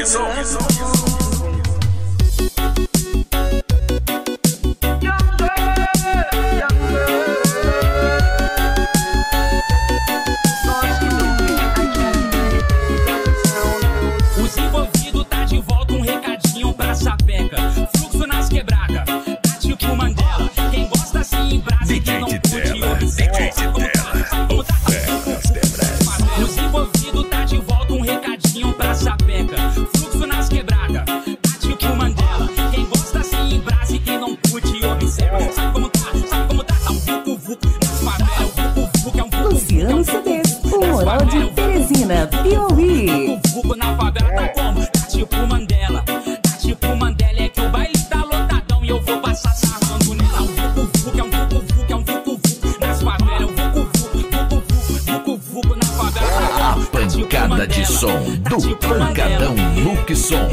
Os envolvidos tá de volta, um recadinho pra sapeca. Fluxo nas quebradas, tá tipo Mandela. Quem gosta assim em brasa e quem não curte observa. Os envolvidos tá de volta, um recadinho pra sapeca. Fluxo nas quebradas, tá tipo Mandela. Quem gosta assim em brasa e quem não curte observa. Sabe como tá? Tá um vucu-vucu nas favelas. Vucu-vucu é um vucu-vucu. Luciano CDs, o moral de Teresina, Piauí. Vucu na favela tá como? Tá tipo Mandela. Tá tipo Mandela, é que o baile tá lotadão e eu vou passar sarrando nela. Um vucu-vucu é um vucu-vucu, é um vucu-vucu nas favelas. Um vucu-vucu na favela. A pancada de som do Pancadão Luxon.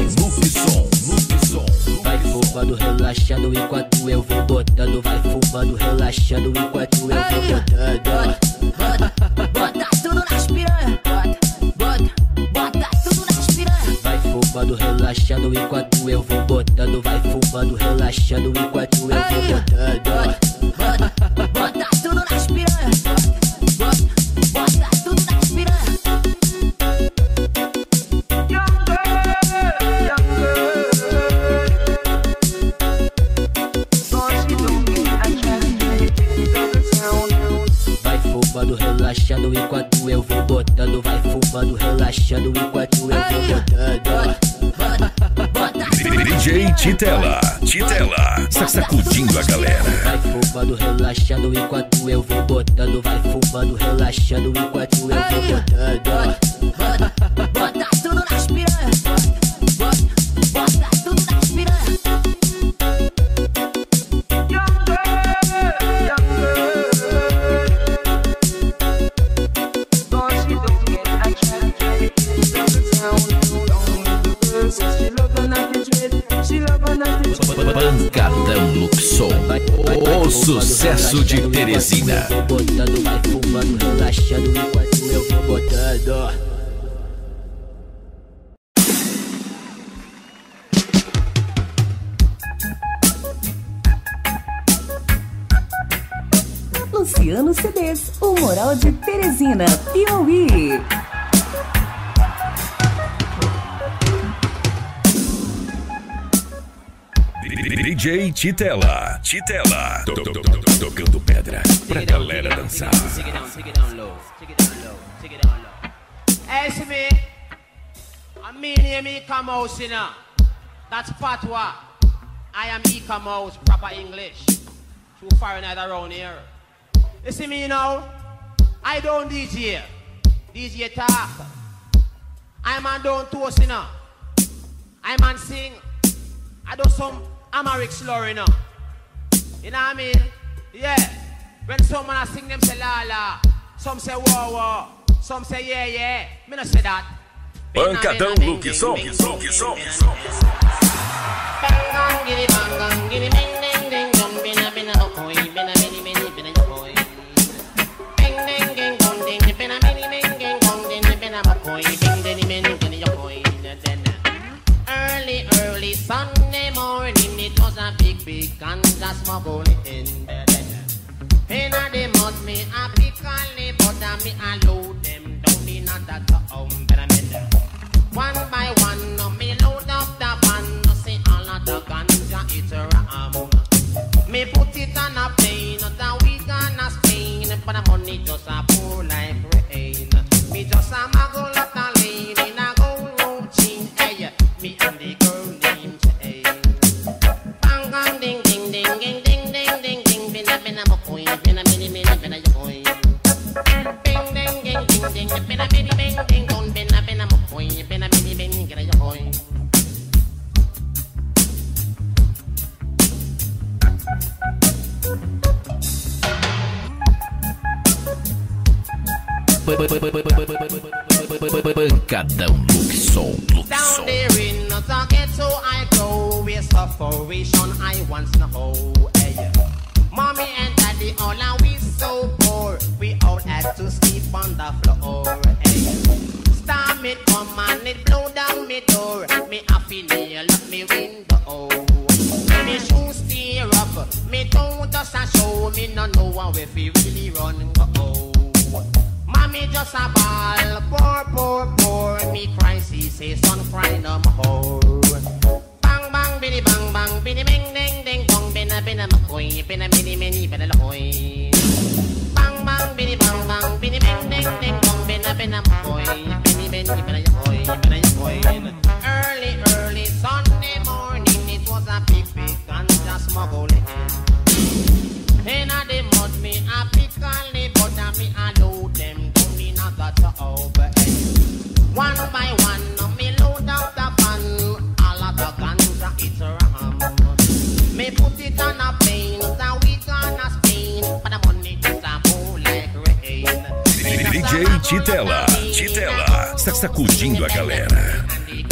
Vai fumando, relaxando enquanto eu vou botando. Vai fumando, relaxando enquanto eu vou botando. Bota tudo nas piranha. Bota tudo nas piranha. Vai fumando, relaxando enquanto eu vou botando. Vai fumando, relaxando enquanto eu vou botando. Bota tudo nas piranha. Bota tudo nas piranha. Vai fumando, relaxando enquanto eu vou botando. Vai fumando, relaxando enquanto eu vou botando. DJ Titela, sacudindo a galera. Vai fumando, relaxando enquanto eu vou botando. Vai fumando, relaxando enquanto eu vou botando. Bota tudo nas piranha. Bota tudo nas piranha. Pancadão Luxon, o sucesso de Teresina. Vai botando, vai fumando, relaxando enquanto eu vou botando. Luciano CDs, o moral de Teresina, Piauí. DJ Titela. Tocando pedra pra galera dançar. Hey, see me? I mean, hear me come out, you know. That's Patwa. I am Eka Mouse, proper English. True foreigner around here. You see me now? I don't DJ. DJ talk. I'm on don't toast, you know. I'm on sing. I do some Amharic slur, you know. You know what I mean? Yeah. When someone I sing them say la la. Some say whoa whoa. Some say yeah yeah. Me not say that. Pancadão Luke Som. Early Sunday morning, it was a big ganja smoke in bed. In the mud, me a pick on the butter, me a load them down in a town. One by one, me load up the van, see all of the ganja it's ram. Me put it on a plane, the week on a Spain, but the money just a pour like rain. Me just a muggle up the lane in a gold road chain, hey, me and the girl named Jane. Bang bang ding ding ding ding ding ding ding ding, bina bina boy, bina mini mini bina boy. Bing ding ding ding ding, bina mini bing ding dong, bina bina boy, bina mini mini bina boy. Pancadão Luke Som. Down there in the ghetto I go, with sufferation I once know. Hey. Mommy and daddy all are we so poor, we all had to sleep on the floor. Hey. Storm it come and it blow down me door, me happy nail up me window. Me shoes tear up, me don't just a show, me no know how if we really run go. Mommy just a ball, poor, me cry, see say son cry no more. Bang bang, biddy bang bang, biddy bing ding ding bong, bina bina makoy, bina mini mini bina lahoy. Bang bang, biddy bang bang, biddy bing ding ding bong, bina bina makoy, bini bini bina yahoy, bina yahoy. Early Sunday morning, it was a big ganja smuggling. In a the mud, me a pick and the butter, me a load them down in a gutter over. One by one, me load up the van, all of the ganja it's ram. Me put it on a plane, the week on a Spain, but the money just a pour like rain. DJ Titela está sacudindo a galera.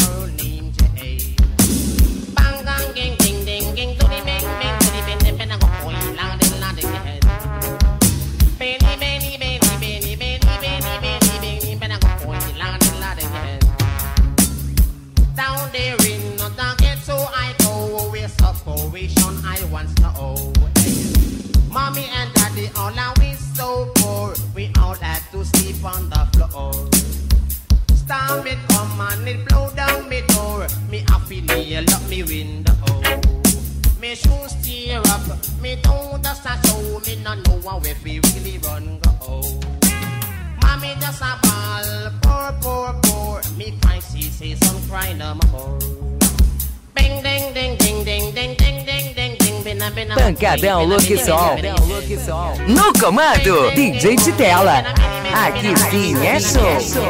Bang gang ding ding ding ding to the bang bang to the bang bang bang go boy lang ding lang ding head. Benny benny benny benny benny benny benny benny bang go boy lang ding lang ding head. Down there in the ghetto I go, with sufferation I once know. Mommy and daddy all are we so poor, we all had to sleep on the floor. Storm it come and it blow down me door, me happy nail up me window. Me shoes tear up, me don't just a show, me no know how if we really run go. Mommy just a ball, poor, me cry see say son cry no more. Bing ding ding ding ding ding ding ding ding ding, bina bina. Pancadão Luke Som. No comando, DJ Titela. Aqui sim é show.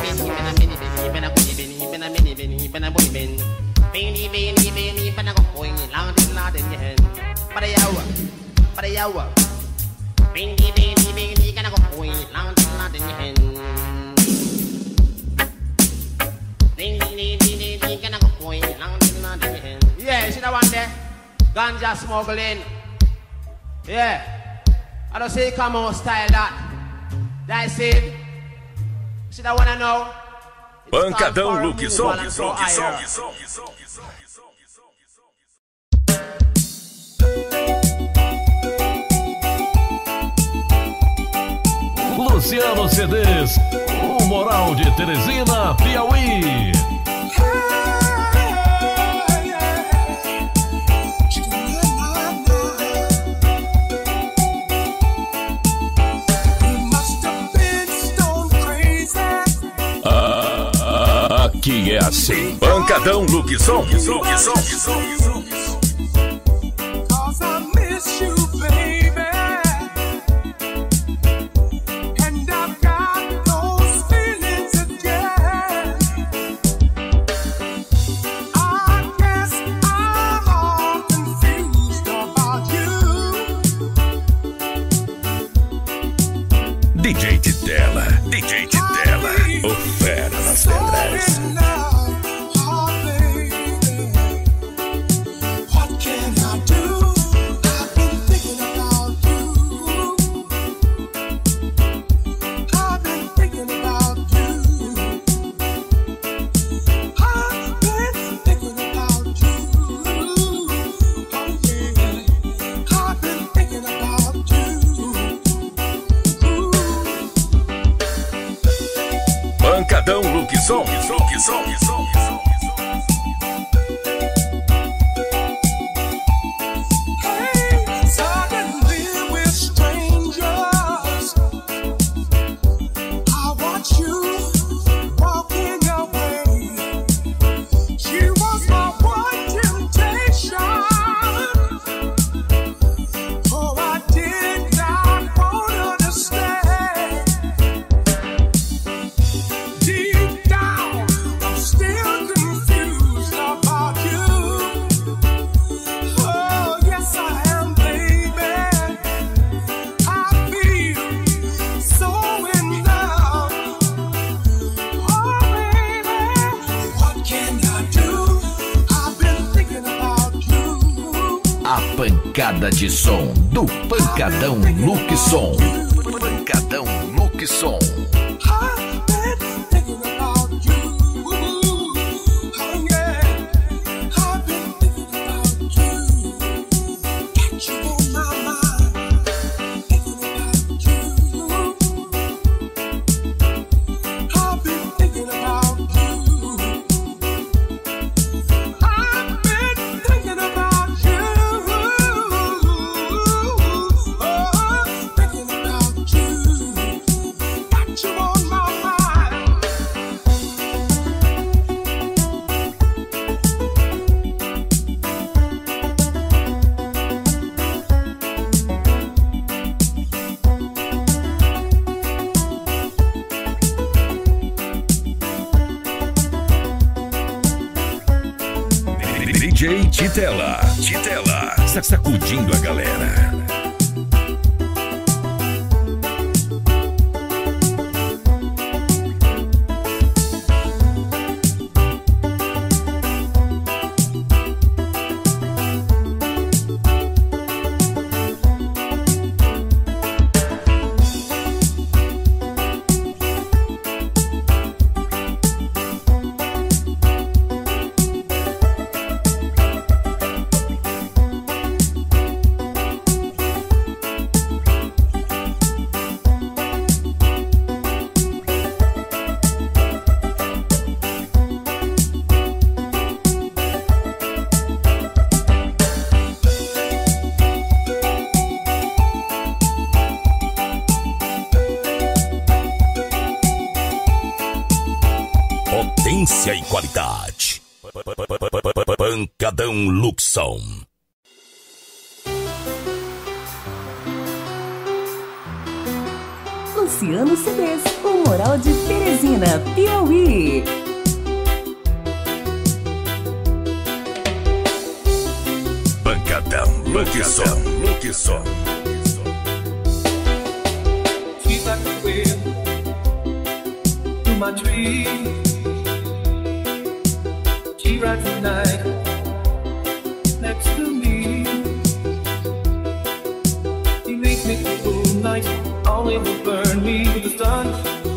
Yeah, you see that one there? Ganja smuggling. Yeah. I don't say come on style that. That's it. See that one I know? Pancadão Luke Som. Luciano CDs, o Moral de Teresina, Piauí. aqui é assim. Pancadão Luquisson. Cause I miss you, baby. And I've got those feelings again. I guess I'm all confused about you. DJ Titela, o fera das pedras. What can I do? I've been thinking about you. I've been thinking about you. I've been thinking about you. Oh yeah, I've been thinking about you. Pancadão Luquisson. Suddenly we're strangers. I watch you walking away. She was my one temptation. Oh, I did not want to stay. Deep down, I'm still confused about you. Oh, yes, I am, baby. I feel so in love. Oh, baby, what can I do? I've been thinking about you. A pancada de som do Pancadão Luquisson. Pancadão Luquisson. I've been thinking about you. Oh, yeah. I've been thinking about you. Got you on my mind. Thinking about you. I've been thinking about you. I've been thinking about you. Oh, thinking about you. Got you on my mind. DJ Titela, sacudindo a galera. Potência e qualidade. Pancadão Luquisson. Luciano CDs, o Moral de Teresina, Piauí. Pancadão Luquisson. She's like the wind through my tree. She rides the night next to me. She makes me feel night, only will burn me with the sun.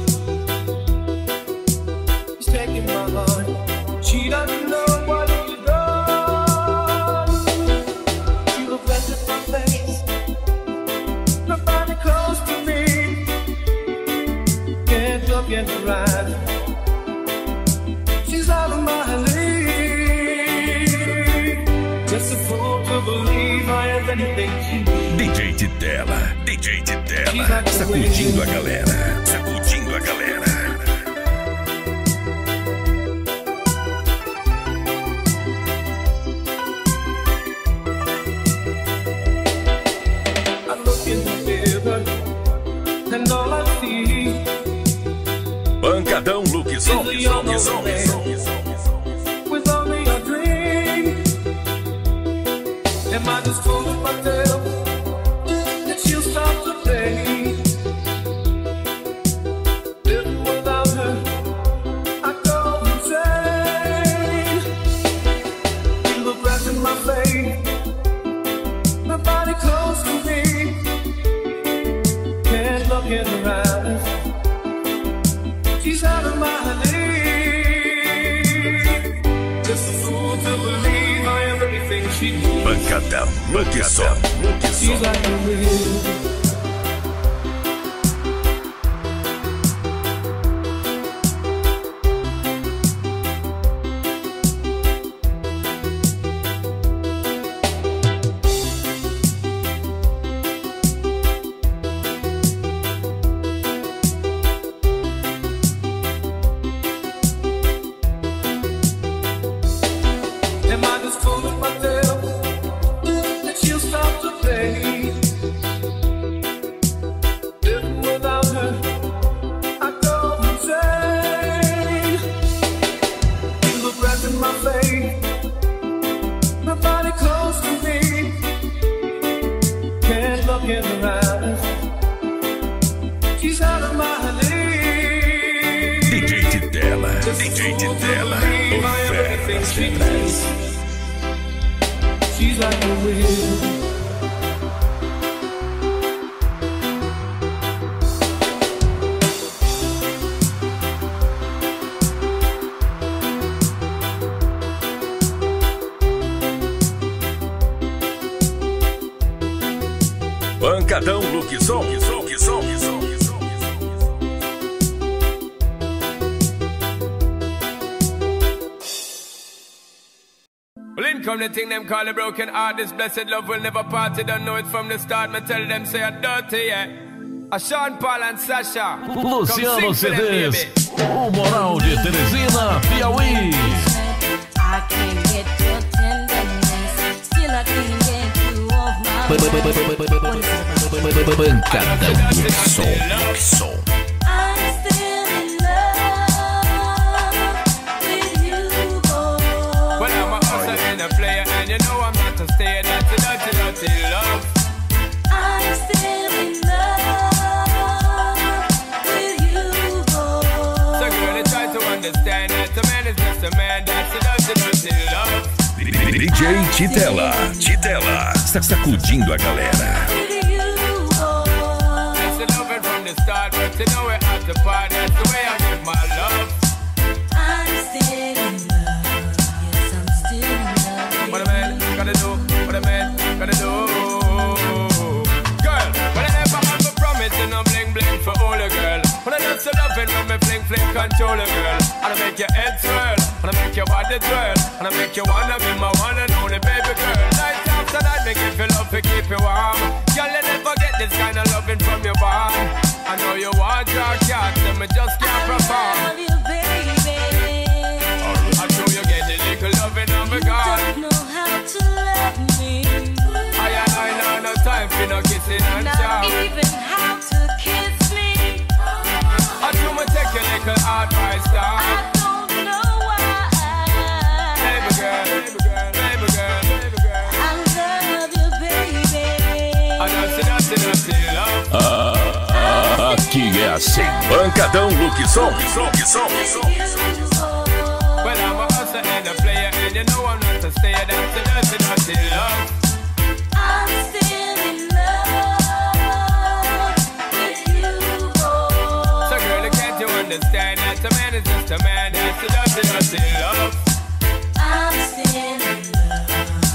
She's taking my heart, she doesn't know what she's done. She looks at my face, nobody close to me. Can't look in her eyes, she's out of my league. Just a fool to believe I have anything she needs. DJ Titela, sacudindo a galera. with only a dream. Am I just fooling myself that she'll stop the pain? Living without her, I go insane. Feel the breath in my face, nobody close to me. Can't look in her eyes, she's out of my league. Just a fool to believe I am everything she needs. Pancadão, Luke Som. She's like a wheel. Am I just fooling myself that she'll stop the pain? Living without her, I go insane. Feel the breath in my face, nobody close to me. Can't look in her eyes, she's out of my league. DJ Titela, DJ Titela, o fera das pedras. She's like a wheel. Pancadão, Luke Som. Well, in come the thing them call a broken heart. This blessed love will never part. You don't know it from the start. Me tell them say I'm dirty, yeah. A Sean Paul and Sasha. Luciano CDs, o Moral de Teresina, Piauí. I can't get your tenderness, still I can't get you off my mind. Pancadão, Luke Som. I'm still in love with you, boy. Well, I'm a hustler and a player, and you know I'm not to stay. That's a dirty, dirty love. I'm still in love with you, boy. So girl, I try to understand that a man is just a man. That's a dirty, dirty love. DJ Titela, sacudindo a galera. That's the loving from the start, but you know we're at the part. That's the way I give my love. I'm still in love, yes, I'm still in love. What a man gotta do, what a man gotta do. Girl, when I never have a promise and I'm bling bling for all a girl. When I just so loving when me fling fling control a girl. And I make your head swirl, and I make your body twirl, and I make you wanna be my one and only baby girl. Night after night, make you feel love to keep you warm. Girl, you never get this kind of loving from your bond. I know you want your cat, and me just can't perform. I love you, baby. I know you get the little loving of a God. Don't know how to love me. I know no time for no kissing and chow. Not even how to kiss me. I do me take your little advice down. I don't know why. Baby girl, baby girl, baby girl, baby girl. I love you, baby. I just love. Aqui é assim. Pancadão, Luke Som. Well, I'm a hustler and a player, and you know I'm not to stay. That's a dirty, dirty love. I'm still in love with you, boy. So girl, can't you understand that a man is just a man? That's a dirty, dirty love. I'm still in love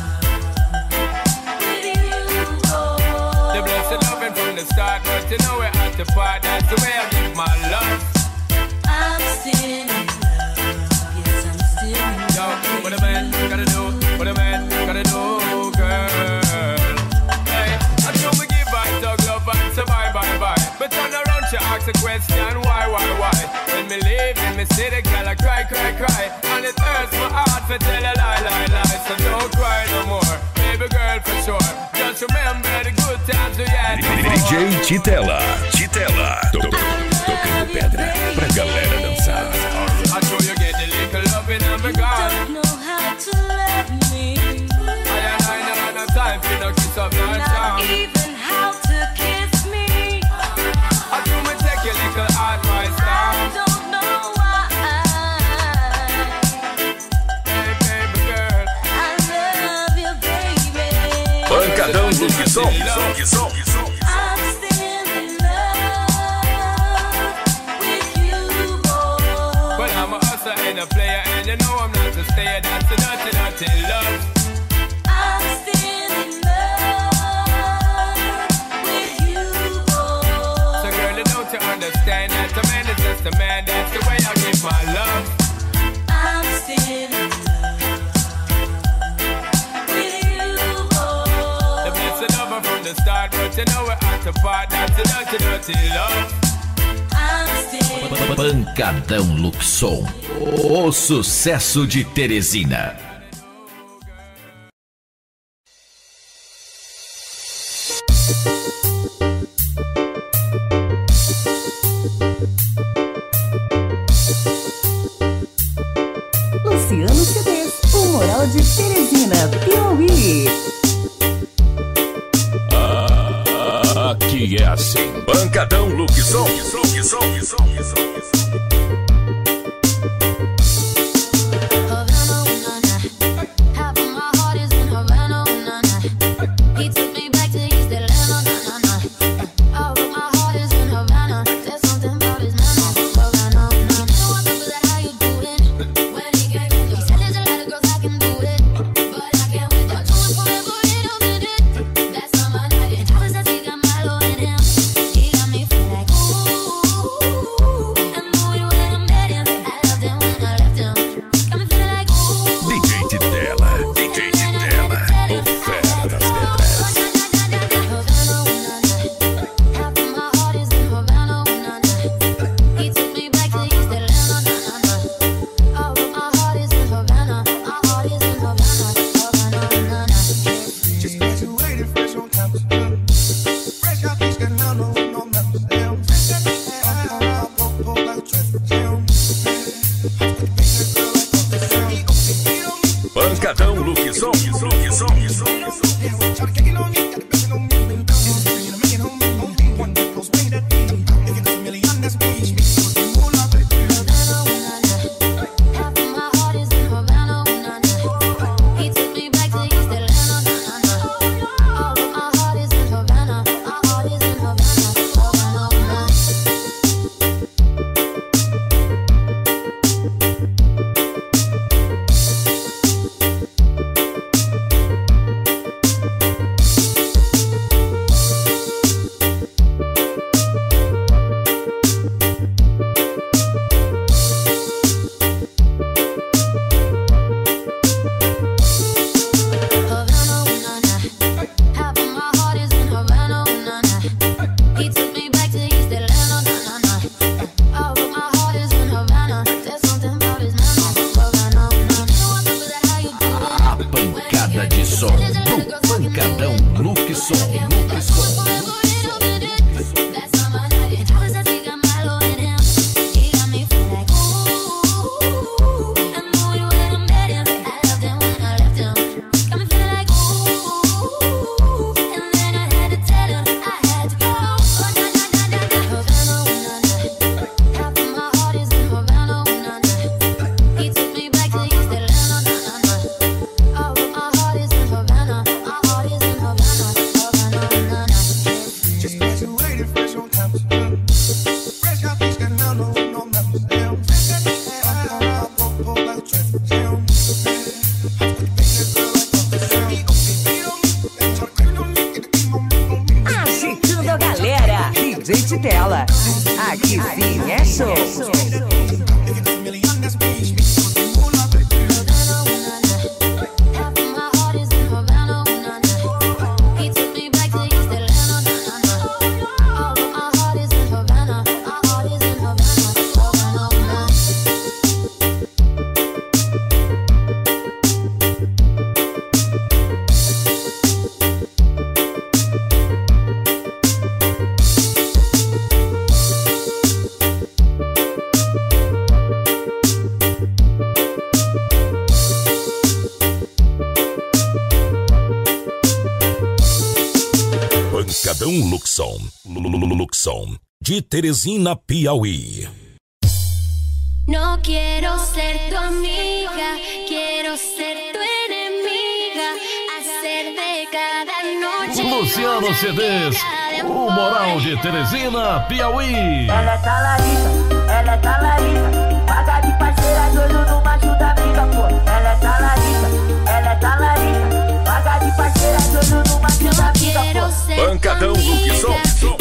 with you, boy. The blessed loving from the start, but you know we're at the part. That's the way I give my love. I'm still in love, yes, I'm still in Yo, love. what a man gotta do, what a man gotta do, girl. Hey, I know we give back dog love and say bye, bye, bye. But turn around, she ask a question, why? When me leave in me city, girl, I cry. And it hurts my heart to tell a lie. So don't cry no more, baby girl, for sure. Just remember the good times we had before. DJ Titela, tocando pedra pra galera dançar. I show you get the som. Well, I'm a hustler and a player, and you know I'm not to stay. That's a dirty love. I'm still in love with you, boy. So girl, don't you understand that a man is just a man? That's the way I give my love. I'm still in love with you, boy. The blessed lover from the start, but you know we're out to part. That's a dirty love. I'm still Pancadão Luxon, o sucesso de Teresina. Luciano CDs, o Moral de Teresina, Piauí. Aqui é assim. Pancadão Luxon. Pancadão Luxon. Pancadão Luxon. Agitando a galera, DJ Tela. Aqui sim é show. Pancadão Luxon, de Teresina, Piauí. No quiero ser tu amiga, quiero ser tu enemiga, hacer de cada noche Luciano CDs, o Moral de Teresina, Piauí. Ela é talarica, paga de parceira de olho no macho da briga, pô. Ela é talarica, paga de parceira de olho no macho da briga, pô. Pancadão Luquisson,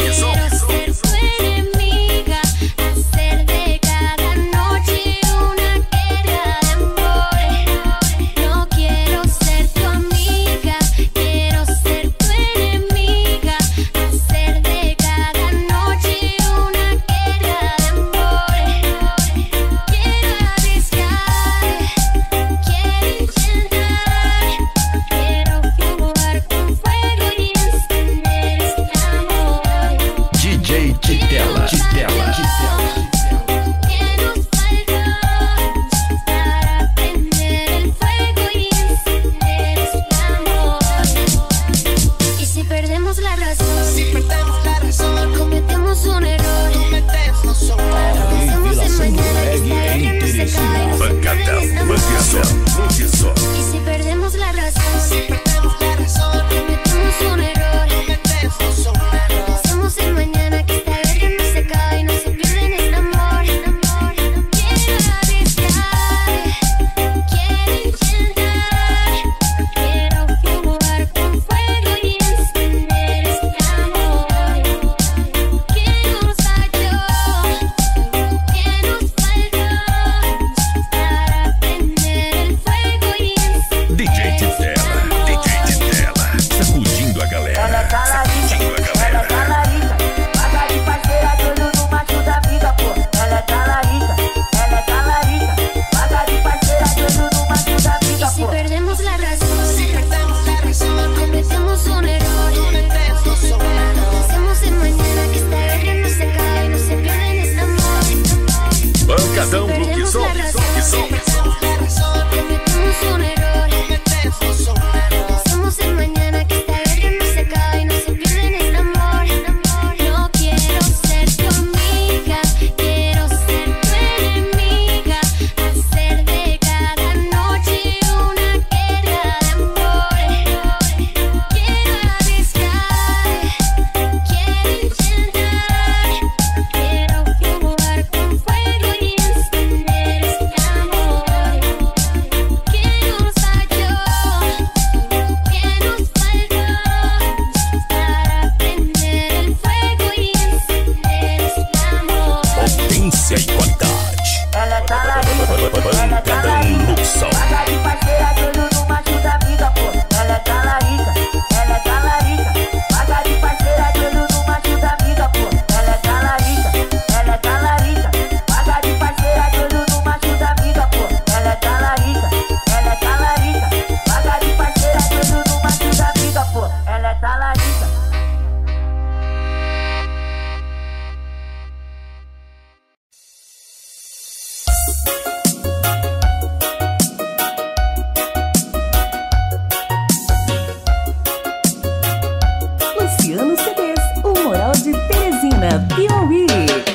Piauí.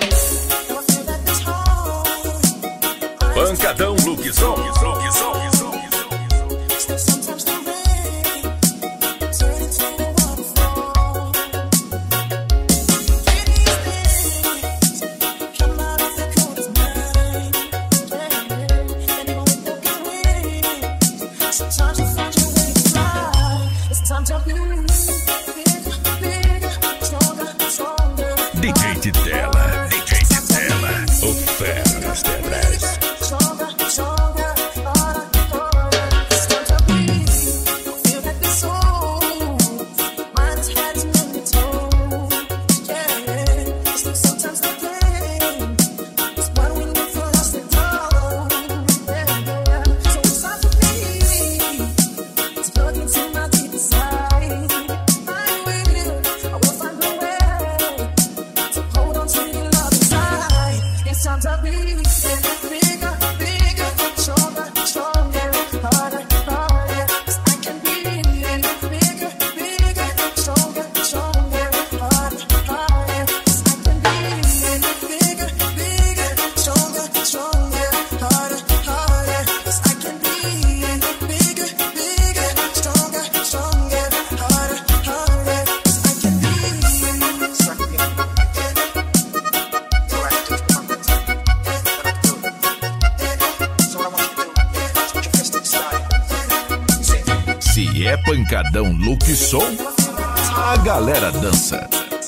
Pancadão Luquisson. DJ Titela, o fera das pedras. Pancadão Look Som, a galera dança.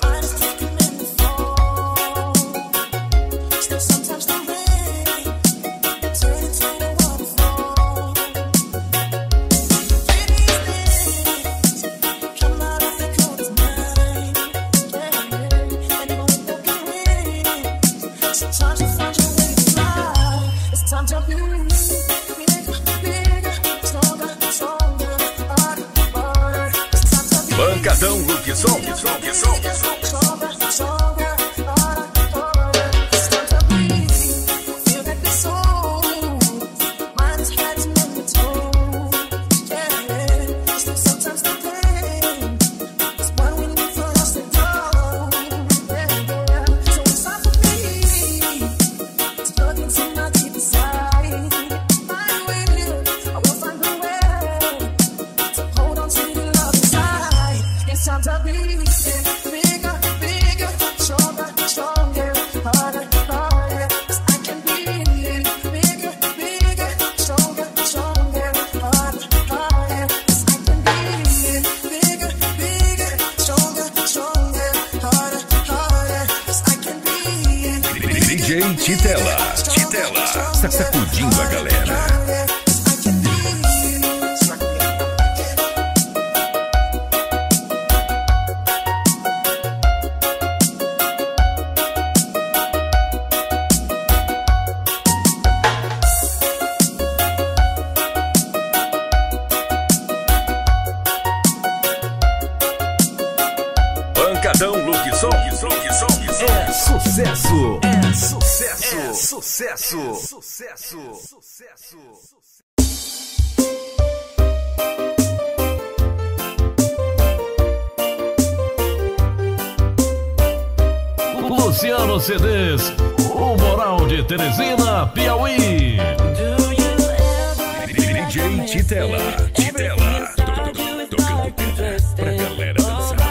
Pancadão Look Som. DJ Titela, sacudindo a galera. Pancadão Look Som. É sucesso! É sucesso! É sucesso! Sucesso! Sucesso! Luciano CDs, o Moral de Teresina, Piauí. DJ Titela, tocando pedra pra galera dançar.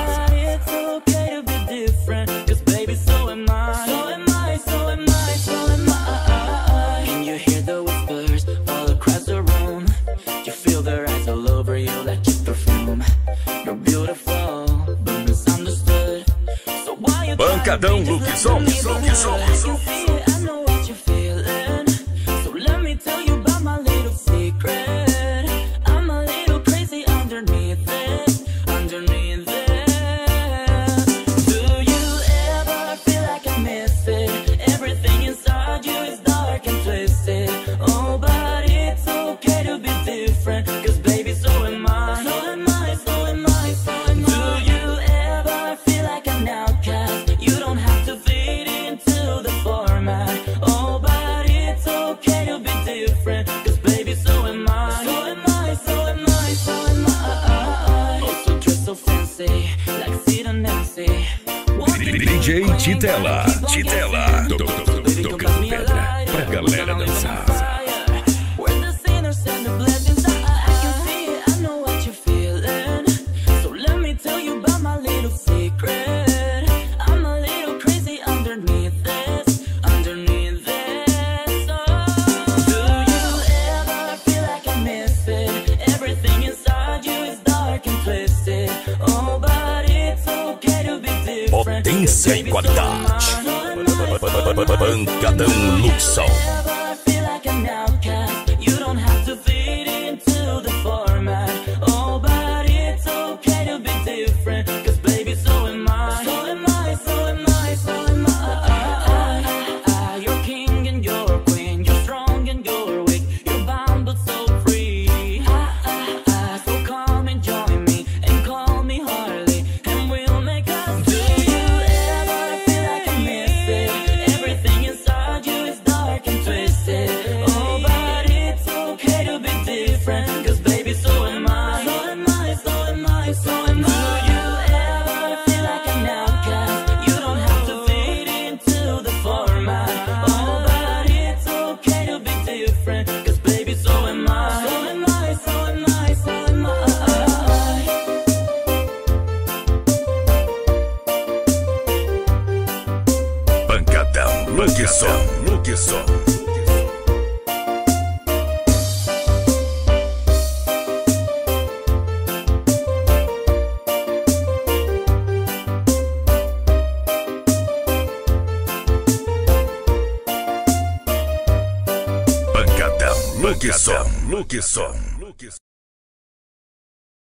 Pancadão Look Som. DJ Titela, tocando pedra pra galera dançar. Potência e qualidade. Pancadão Look Som. Look Som. Lukeson.